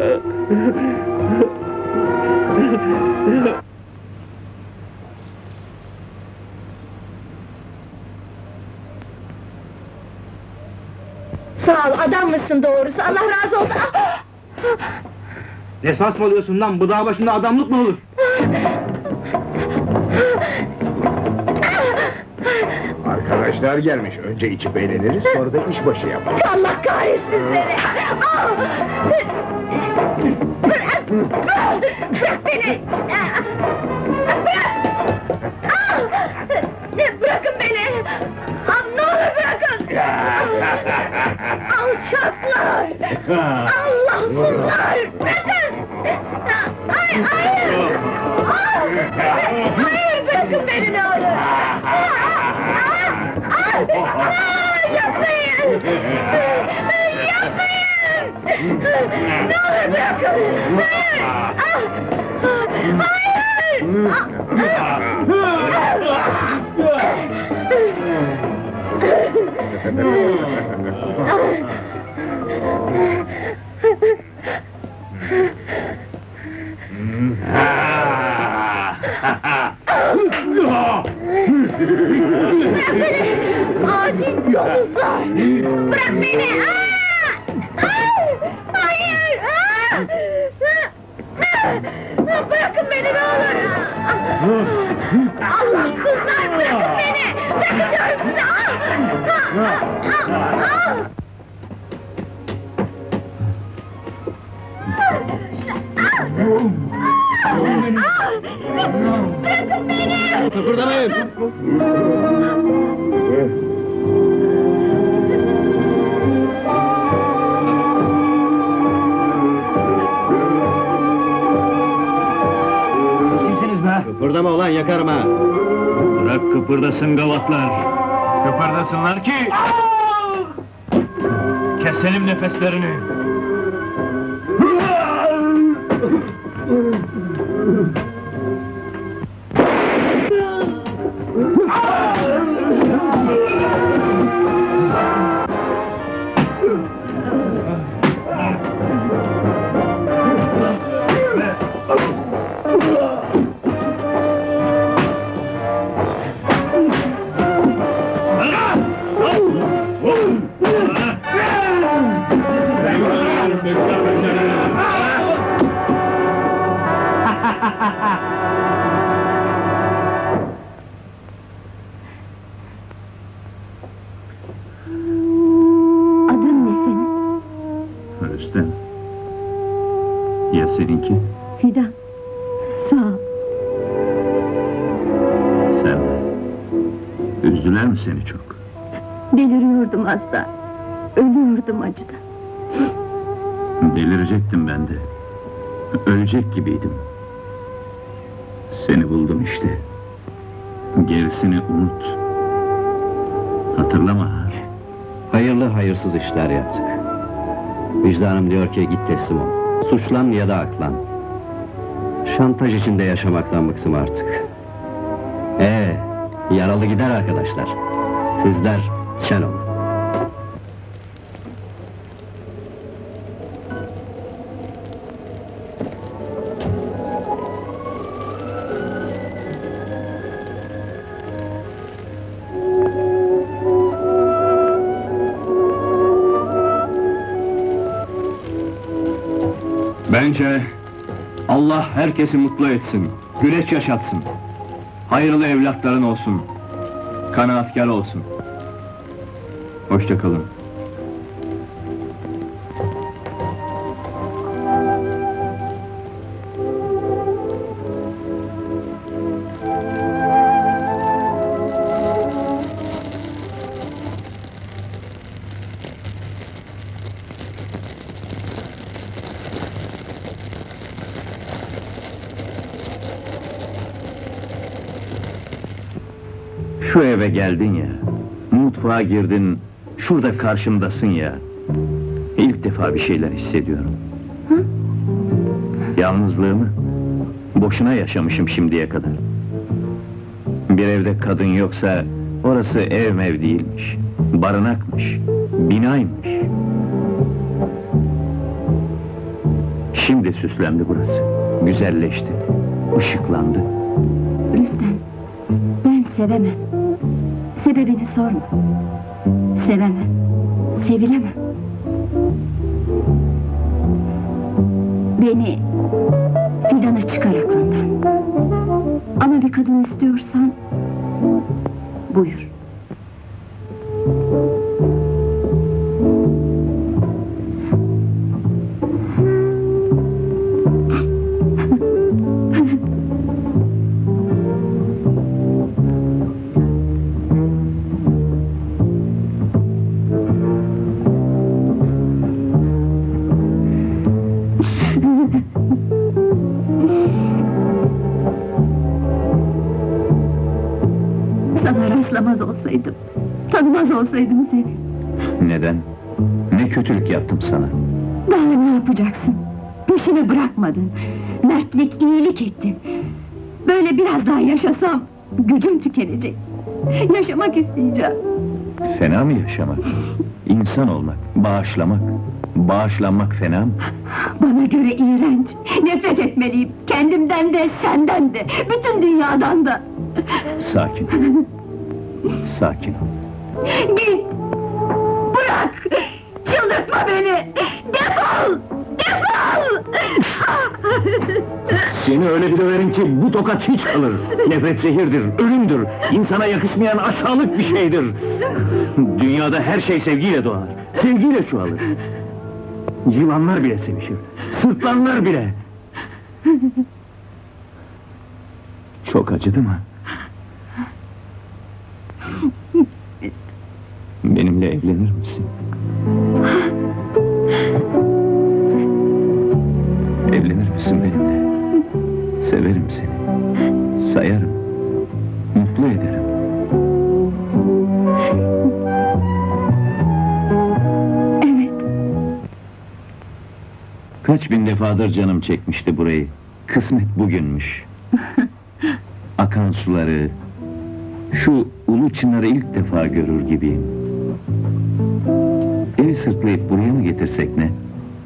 Sağ ol, adam mısın doğrusu, Allah razı olsun! Ah! Ne saçmalıyorsun lan? Bu dağ başında adamlık mı olur? Arkadaşlar gelmiş. Önce içip eğleniriz, sonra da işbaşı yaparız. Allah kahretsin seni! Ah! Bırak! Bırak beni! Bırak! Ah! Bırakın beni! Ah, ne olur bırakın! Alçaklar! Allahsızlar! Bırakın! Hayır! Hayır! Ah! Hayır! Bırakın beni ne olur! Yapmayın! Yapmayın! Ne olur bırakın! Adi domuzlar! Bırak beni! Hayır! Bırakın beni ne olur! Allahsızlar bırakın beni! Bırakın diyorum size! Bırakın beni! Kıpırdamayın! Kıpırdama ulan, yakarım ha! Bırak kıpırdasın gavatlar! Kıpırdasınlar ki... Keselim nefeslerini! Adın ne senin? Rüstem. Ya seninki? Fidan. Sağ ol. Sen. Üzdüler mi seni çok? Deliriyordum az da. Ölüyordum acıdan. Delirecektim ben de. Ölecek gibiydim. Seni buldum işte. Gerisini unut. Hatırlama ha. Hayırlı hayırsız işler yaptık. Vicdanım diyor ki git teslim ol. Suçlan ya da aklan. Şantaj içinde yaşamaktan bıktım artık. Ee, yaralı gider arkadaşlar. Sizler şen olun. Bence Allah herkesi mutlu etsin, güleç yaşatsın. Hayırlı evlatların olsun, kanaatkar olsun. Hoşça kalın. Şu eve geldin ya, mutfağa girdin, şurada karşımdasın ya. İlk defa bir şeyler hissediyorum. Hı? Yalnızlığımı, boşuna yaşamışım şimdiye kadar. Bir evde kadın yoksa, orası ev mev değilmiş, barınakmış, binaymış. Şimdi süslendi burası, güzelleşti, ışıklandı. Rüstem, ben sevemem. Sebebini sorma. Sevemem, sevilemem. Beni, Fidan'ı çıkar aklından. Ama bir kadın istiyorsan, buyur. Sana rastlamaz olsaydım, tanımaz olsaydım seni. Neden? Ne kötülük yaptım sana? Daha ne yapacaksın? Peşimi bırakmadın. Mertlik, iyilik ettin. Böyle biraz daha yaşasam, gücüm tükenecek. Yaşamak isteyeceğim. Fena mı yaşamak? İnsan olmak, bağışlamak. Bağışlanmak fena mı? Bana göre iğrenç. Nefret etmeliyim. Kendimden de, senden de, bütün dünyadan da. Sakin. Sakin ol. Git! Bırak! Çıldırtma beni! Defol! Defol! Seni öyle bir döverim ki bu tokat hiç kalır. Nefret zehirdir, ölümdür. İnsana yakışmayan aşağılık bir şeydir. Dünyada her şey sevgiyle doğar. Sevgiyle çoğalır. Yılanlar bile sevişir. Sırtlanlar bile. Çok acıdı mı? Benimle evlenir misin? Evlenir misin benimle? Severim seni. Sayarım. Mutlu ederim. Evet. Kaç bin defadır canım çekmişti burayı. Kısmet bugünmüş. Akan suları, şu ulu çınarı ilk defa görür gibiyim. Evi sırtlayıp buraya mı getirsek ne?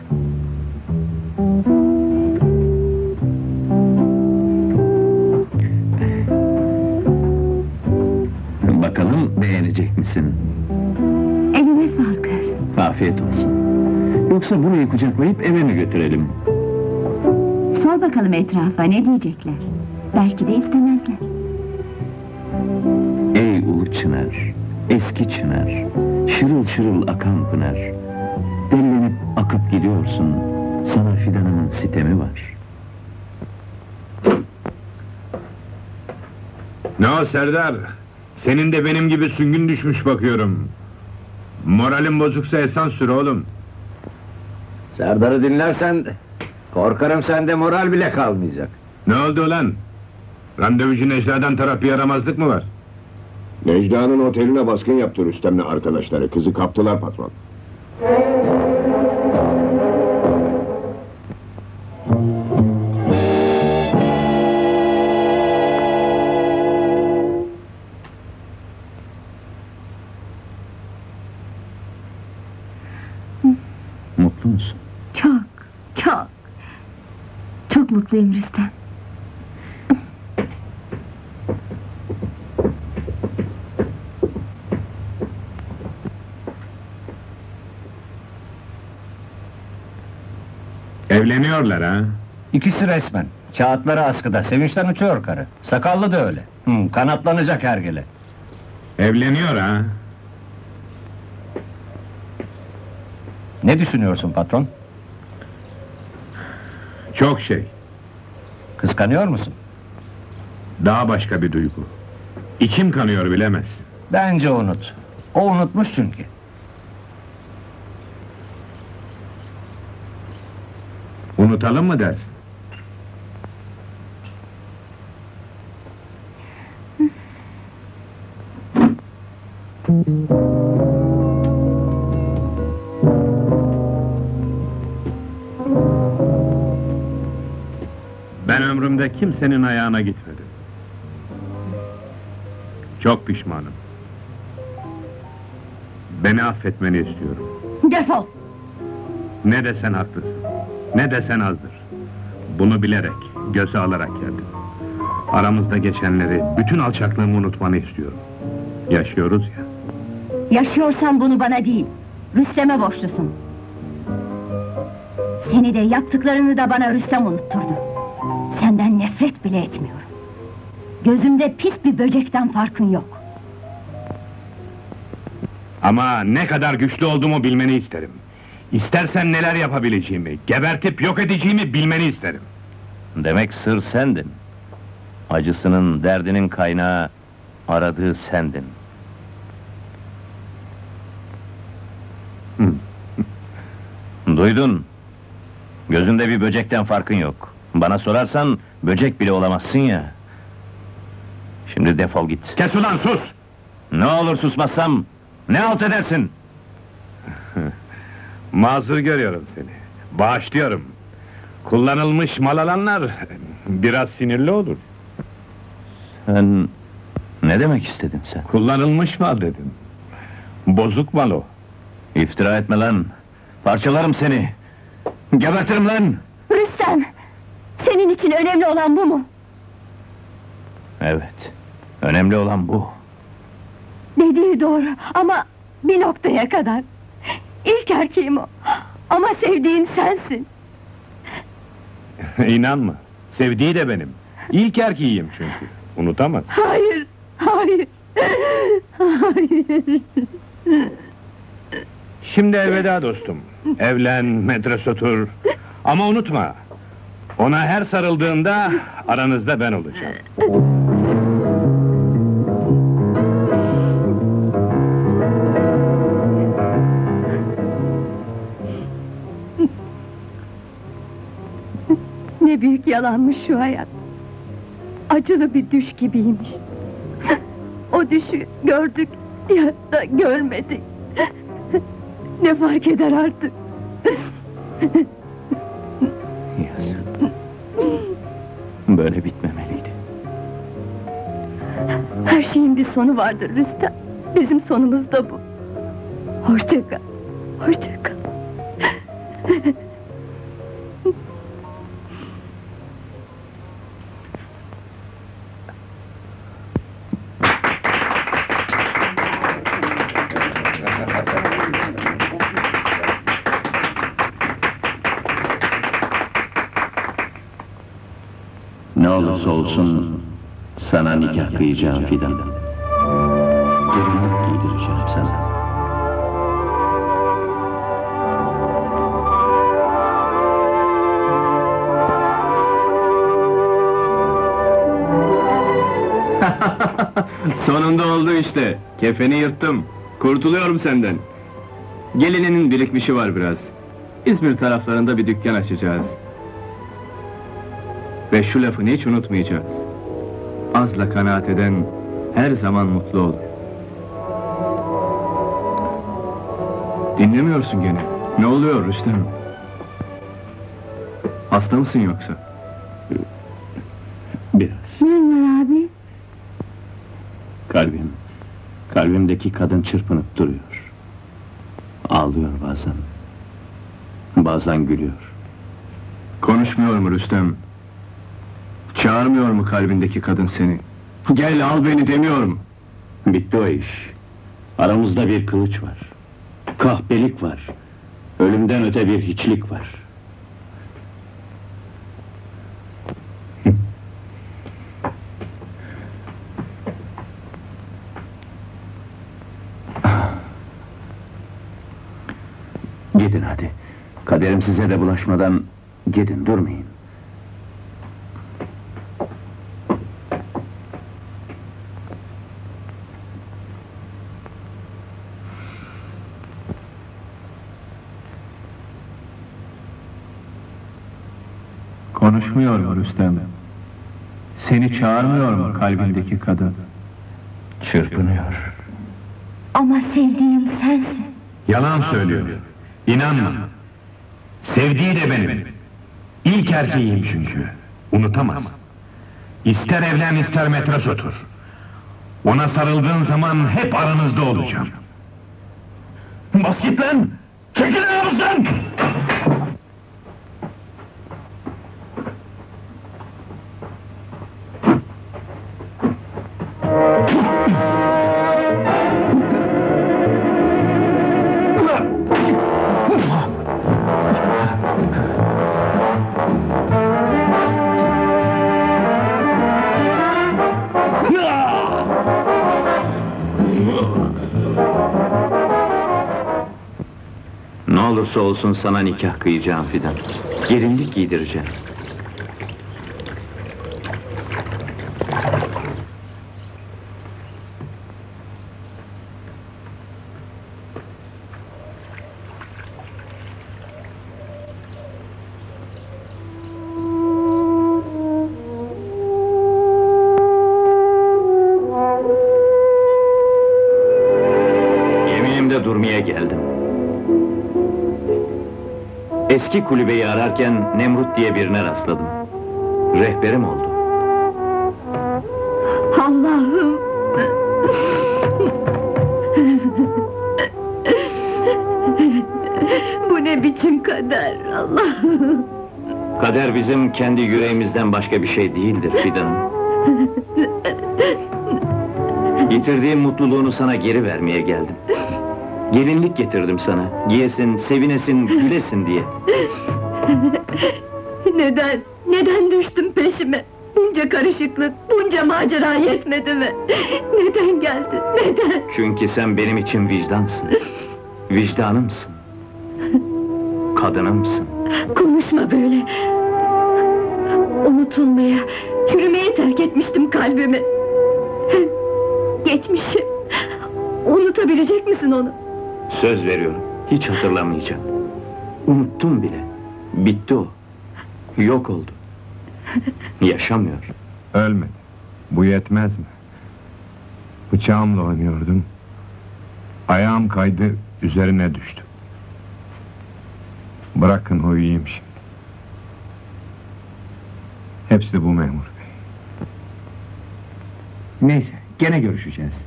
Bakalım beğenecek misin? Eline sağlık. Afiyet olsun. Yoksa burayı kucaklayıp eve mi götürelim? Sor bakalım etrafa, ne diyecekler? Belki de istemezler. Ey ulu çınar, eski çınar, şırıl şırıl akan pınar. Dellenip akıp gidiyorsun, sana fidanımın sitemi var. Ne o Serdar? Senin de benim gibi süngün düşmüş bakıyorum. Moralin bozuksa esan sür oğlum. Serdar'ı dinlersen, korkarım sende moral bile kalmayacak. Ne oldu lan? Randevucu Necla'dan taraf bir yaramazlık mı var? Necla'nın oteline baskın yaptı Rüstem'le arkadaşları. Kızı kaptılar patron. Mutlu musun? Çok, çok. Çok mutluyum Rüstem. Evleniyorlar ha? İkisi resmen. Kağıtları askıda, sevinçten uçuyor karı. Sakallı da öyle. Hı, kanatlanacak hergele. Evleniyor ha? Ne düşünüyorsun patron? Çok şey. Kıskanıyor musun? Daha başka bir duygu. İçim kanıyor bilemezsin. Bence unut. O unutmuş çünkü. Unutalım mı dersin? sayesinde kimsenin ayağına gitmedim. Çok pişmanım. Beni affetmeni istiyorum. Defol! Ne desen haklısın, ne desen azdır. Bunu bilerek, göze alarak geldim. Aramızda geçenleri, bütün alçaklığımı unutmanı istiyorum. Yaşıyoruz ya. Yaşıyorsan bunu bana değil, Rüstem'e borçlusun. Seni de yaptıklarını da bana Rüstem unutturdu. Senden nefret bile etmiyorum. Gözümde pis bir böcekten farkın yok. Ama ne kadar güçlü olduğumu bilmeni isterim. İstersen neler yapabileceğimi, gebertip yok edeceğimi bilmeni isterim. Demek sır sendin. Acısının, derdinin kaynağı, aradığı sendin. Duydun. Gözünde bir böcekten farkın yok. Bana sorarsan, böcek bile olamazsın ya. Şimdi defol git. Kes ulan, sus! Ne olur susmazsam, ne halt edersin? Mazur görüyorum seni. Bağışlıyorum. Kullanılmış mal alanlar biraz sinirli olur. Sen ne demek istedin sen? Kullanılmış mal dedim. Bozuk mal o. İftira etme lan! Parçalarım seni! Gebertirim lan! Rüstem! Senin için önemli olan bu mu? Evet, önemli olan bu. Dediği doğru ama bir noktaya kadar. İlk erkeğim o. Ama sevdiğin sensin. İnanma, sevdiği de benim. İlk erkeğiyim çünkü, unutamaz. Hayır, hayır, hayır. Şimdi elveda dostum. Evlen, medrese otur. Ama unutma, ona her sarıldığında aranızda ben olacağım. Ne büyük yalanmış şu hayat. Acılı bir düş gibiymiş. O düşü gördük ya da görmedik. Ne fark eder artık? Yazık. Böyle bitmemeliydi. Her şeyin bir sonu vardır Rüstem. Bizim sonumuz da bu. Hoşça kal, hoşça kal. Ne olursa olsun sana nikah kıyacağım Fidan. Gelinlik giydireceğim sana. Sonunda oldu işte. Kefeni yırttım. Kurtuluyorum senden. Gelininin birikmişi var biraz. İzmir taraflarında bir dükkan açacağız. Ve şu lafını hiç unutmayacağız. Azla kanaat eden her zaman mutlu olur. Dinlemiyorsun gene. Ne oluyor Rüstem? Hasta mısın yoksa? Biraz. Ne var abi? Kalbim, kalbimdeki kadın çırpınıp duruyor. Ağlıyor bazen. Bazen gülüyor. Konuşmuyor mu Rüstem? Çağırmıyor mu kalbindeki kadın seni? Gel al beni demiyor mu? Bitti o iş. Aramızda bir kılıç var. Kahpelik var. Ölümden öte bir hiçlik var. Gidin hadi. Kaderim size de bulaşmadan gidin, durmayın. Konuşmuyor mu Rüstem? Seni çağırmıyor mu kalbindeki kadın? Çırpınıyor. Ama sevdiğim sensin. Yalan söylüyor. İnanma. Sevdiği de benim. İlk erkeğiyim çünkü. Unutamaz. İster evlen ister metras otur. Ona sarıldığın zaman hep aranızda olacağım. Bas git lan! Çekil aramızdan! Ne olursa olsun sana nikah kıyacağım Fidan. Gelinlik giydireceğim. Yeminimde durmaya geldim. Eski kulübeyi ararken Nemrut diye birine rastladım. Rehberim oldu. Allah'ım! Bu ne biçim kader, Allah'ım! Kader bizim kendi yüreğimizden başka bir şey değildir Fidan'ım. Yitirdiğim mutluluğunu sana geri vermeye geldim. Gelinlik getirdim sana, giyesin, sevinesin, gülesin diye. Neden, neden düştün peşime? Bunca karışıklık, bunca macera yetmedi mi? Neden geldin, neden? Çünkü sen benim için vicdansın. Vicdanımsın. Kadınımsın. Konuşma böyle! Unutulmaya, çürümeye terk etmiştim kalbimi. Geçmişi, unutabilecek misin onu? Söz veriyorum, hiç hatırlamayacağım. Unuttum bile. Bitti o. Yok oldu. Yaşamıyor. Ölmedi. Bu yetmez mi? Bıçağımla oynuyordum. Ayağım kaydı, üzerine düştüm. Bırakın uyuyayım şimdi. Hepsi bu memur bey. Neyse, gene görüşeceğiz.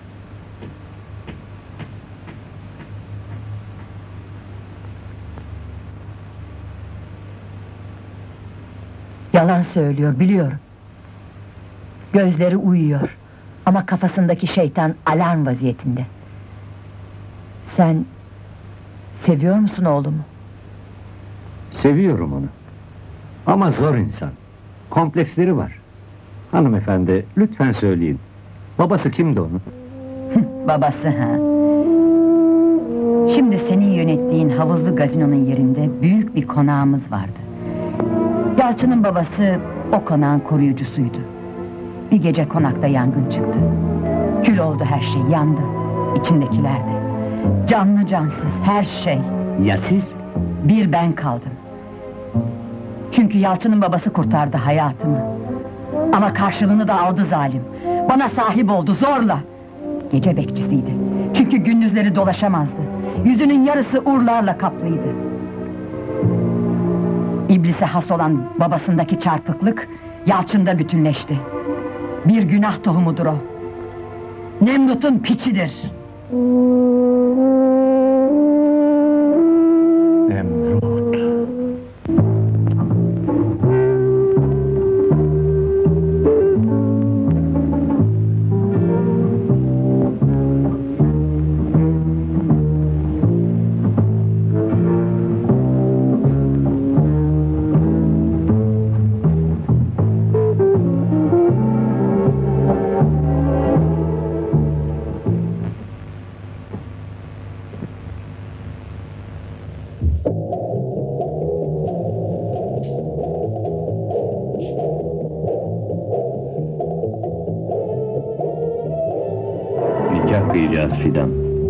Yalan söylüyor, biliyorum. Gözleri uyuyor. Ama kafasındaki şeytan alarm vaziyetinde. Sen... seviyor musun oğlumu? Seviyorum onu. Ama zor insan. Kompleksleri var. Hanımefendi, lütfen söyleyin. Babası kimdi onun? Babası ha. Şimdi senin yönettiğin havuzlu gazinonun yerinde büyük bir konağımız vardı. Yalçın'ın babası o konağın koruyucusuydu. Bir gece konakta yangın çıktı. Kül oldu her şey, yandı. İçindekiler de. Canlı cansız her şey. Ya siz? Bir ben kaldım. Çünkü Yalçın'ın babası kurtardı hayatımı. Ama karşılığını da aldı zalim. Bana sahip oldu zorla. Gece bekçisiydi. Çünkü gündüzleri dolaşamazdı. Yüzünün yarısı urlarla kaplıydı. İblise has olan babasındaki çarpıklık Yalçın'da bütünleşti. Bir günah tohumudur o. Nemrut'un piçidir. Nemrut. Nikah kıyacağız Fidan.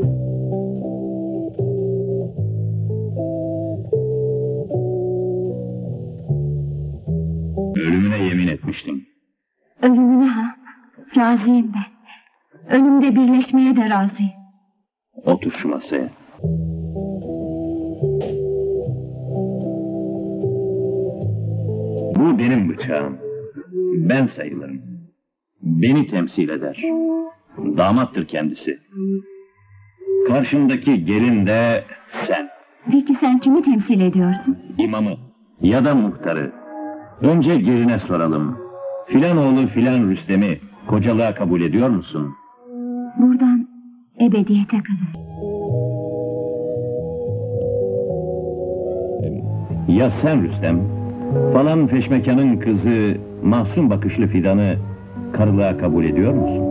Ölümüne yemin etmiştim. Ölümüne ha, razıyım ben. Ölümde birleşmeye de razıyım. Otur şu masaya. Bu benim bıçağım. Ben sayılırım. Beni temsil eder. Damattır kendisi. Karşımdaki gelin de sen. Peki sen kimi temsil ediyorsun? İmamı ya da muhtarı. Önce geline soralım. Filan oğlu filan Rüstem'i kocalığa kabul ediyor musun? Buradan ebediyete kadar. Ya sen Rüstem? Falan peşmekanın kızı, mahzun bakışlı Fidan'ı karılığa kabul ediyor musun?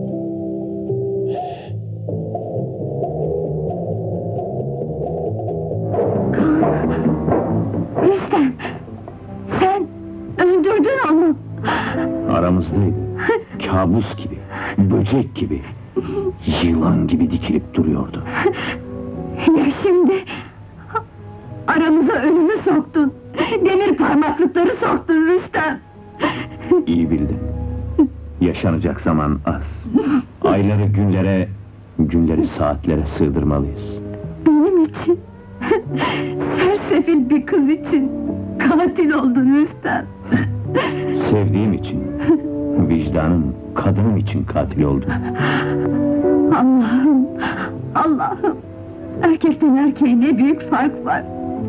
Rüstem! Sen öldürdün onu! Aramızdaydı. Kabus gibi, böcek gibi, yılan gibi dikilip duruyordu. Ya şimdi? Aramıza ölümü soktun. Demir parmaklıkları soktun Rüstem. İyi bildin. Yaşanacak zaman az. Ayları günlere, günleri saatlere sığdırmalıyız. Benim için, sersefil bir kız için katil oldun Rüstem. Sevdiğim için, vicdanım, kadınım için katil oldum. Allah'ım, Allah'ım! Erkekten erkeğe ne büyük fark var!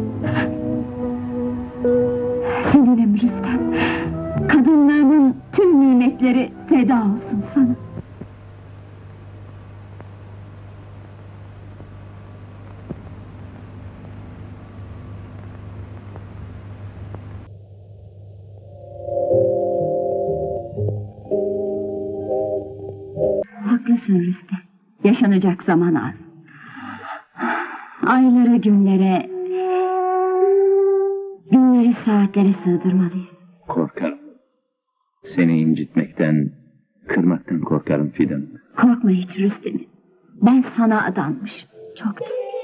Seninim Rüstem, kadınlığının tüm nimetleri feda olsun sana. Haklısın Rüstem, yaşanacak zaman az. Aylara, günlere, günleri saatlere sığdırmalıyız. Korkarım. Seni incitmekten, kırmaktan korkarım Fidan. Korkma hiç Rüstem'im. Ben sana adanmışım, çoktan.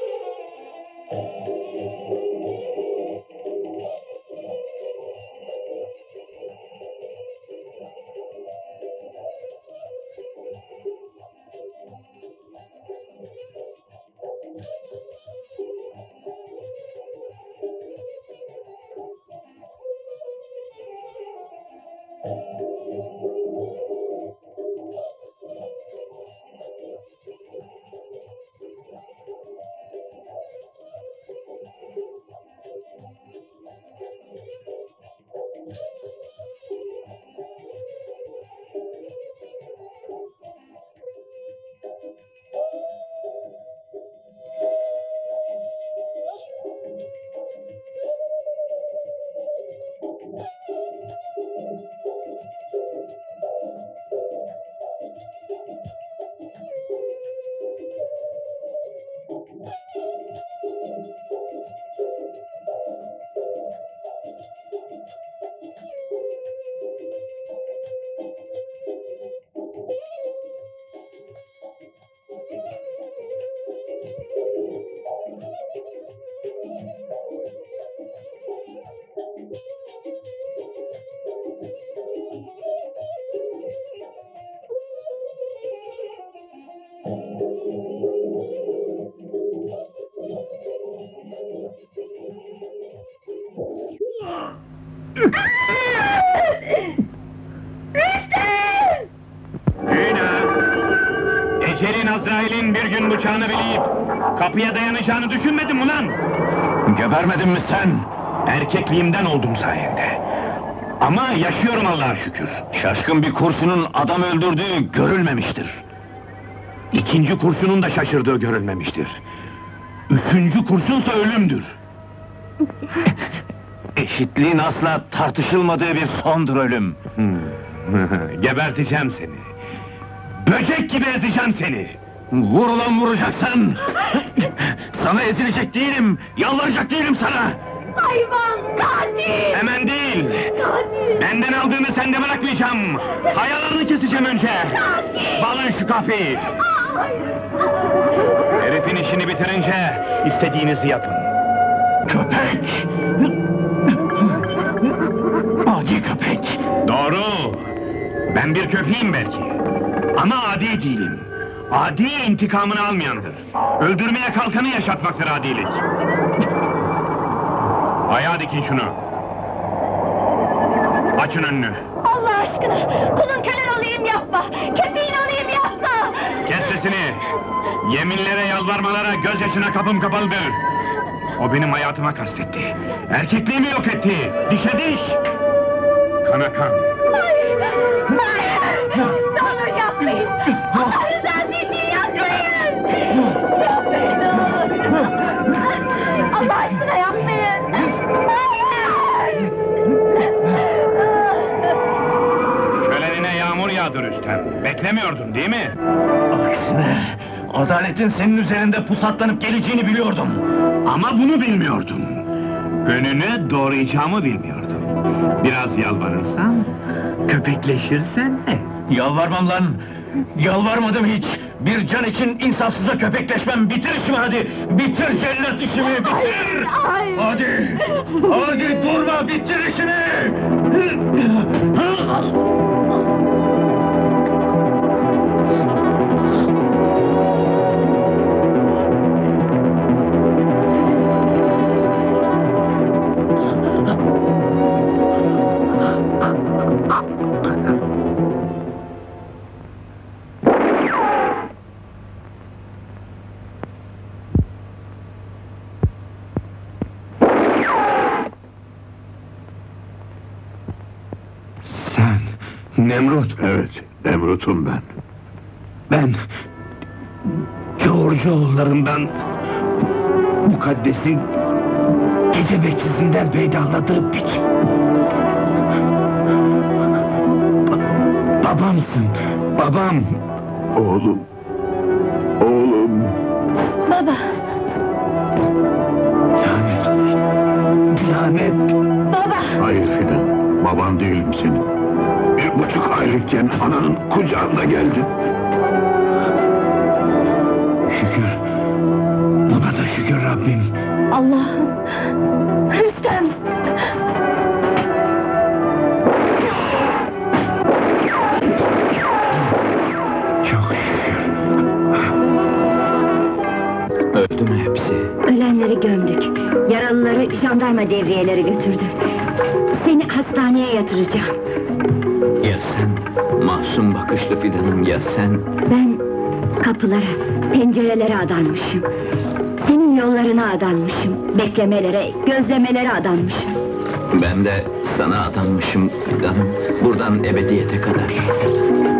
Ecelin Azrail'in bir gün bıçağını bileyip kapıya dayanacağını düşünmedin mi lan? Gebermedin mi sen? Erkekliğimden oldum sayende. Ama yaşıyorum Allah'a şükür. Şaşkın bir kurşunun adam öldürdüğü görülmemiştir. İkinci kurşunun da şaşırdığı görülmemiştir. Üçüncü kurşunsa ölümdür. Eşitliğin asla tartışılmadığı bir sondur ölüm. Hmm. Geberteceğim seni. Böcek gibi ezeceğim seni. Vur ulan vuracaksan! Sana ezilecek değilim, yalvaracak değilim sana! Hayvan, katil! Hemen değil! Katil! Benden aldığını sende bırakmayacağım! Hayalarını keseceğim önce! Katil! Bağlayın şu kapıyı! Herifin işini bitirince istediğinizi yapın. Köpek! Adi köpek! Doğru! Ben bir köpeğim belki. Ama adi değilim. Adi intikamını almayandır. Öldürmeye kalkanı yaşatmaktır adilik. Ayağa dikin şunu. Açın önünü. Allah aşkına! Kulun kölen olayım yapma! Köpeğin olayım yapma! Kes sesini! Yeminlere, yalvarmalara, gözyaşına kapım kapalıdır! O benim hayatıma kastetti! Erkekliğimi yok etti! Dişe diş! Kana kan! Hayır! Hayır! Ne olur yapmayın! Allah rızası için yapmayın! Yapmayın ne olur! Allah aşkına yapmayın! Hayır! Şölenine yağmur yağdı Rüstem! Beklemiyordun değil mi? Aksine, adaletin senin üzerinde pusatlanıp geleceğini biliyordum. Ama bunu bilmiyordum. Önünü doğrayacağımı bilmiyordum. Biraz yalvarırsan, köpekleşirsen de. Yalvarmam lan! Yalvarmadım hiç! Bir can için insafsıza köpekleşmem! Bitir işimi hadi! Bitir cellat işimi, bitir! Hayır! Hadi! Hadi durma, bitir işini! Sen, Nemrut. Evet, Nemrut'um ben. Ben... Georgioğullarından... Mukaddes'in... Gece bekçisinden peydahladığı piç... Ba- babamsın, babam! Oğlum, oğlum! Baba! Lanet olsun, lanet! Baba! Hayır Fidan, baban değilim senin. Bir buçuk aylıkken ananın kucağında geldin. Şükür, buna da şükür Rabbim! Allah'ım! Rüstem! Çok şükür! Öldü mü hepsi? Ölenleri gömdük. Yaralıları jandarma devriyeleri götürdü. Seni hastaneye yatıracağım. Ya sen, masum bakışlı Fidan'ım, ya sen... Ben kapılara, pencerelere adanmışım. Senin yollarına adanmışım. Beklemelere, gözlemelere adanmışım. Ben de sana adanmışım Fidan'ım, buradan ebediyete kadar.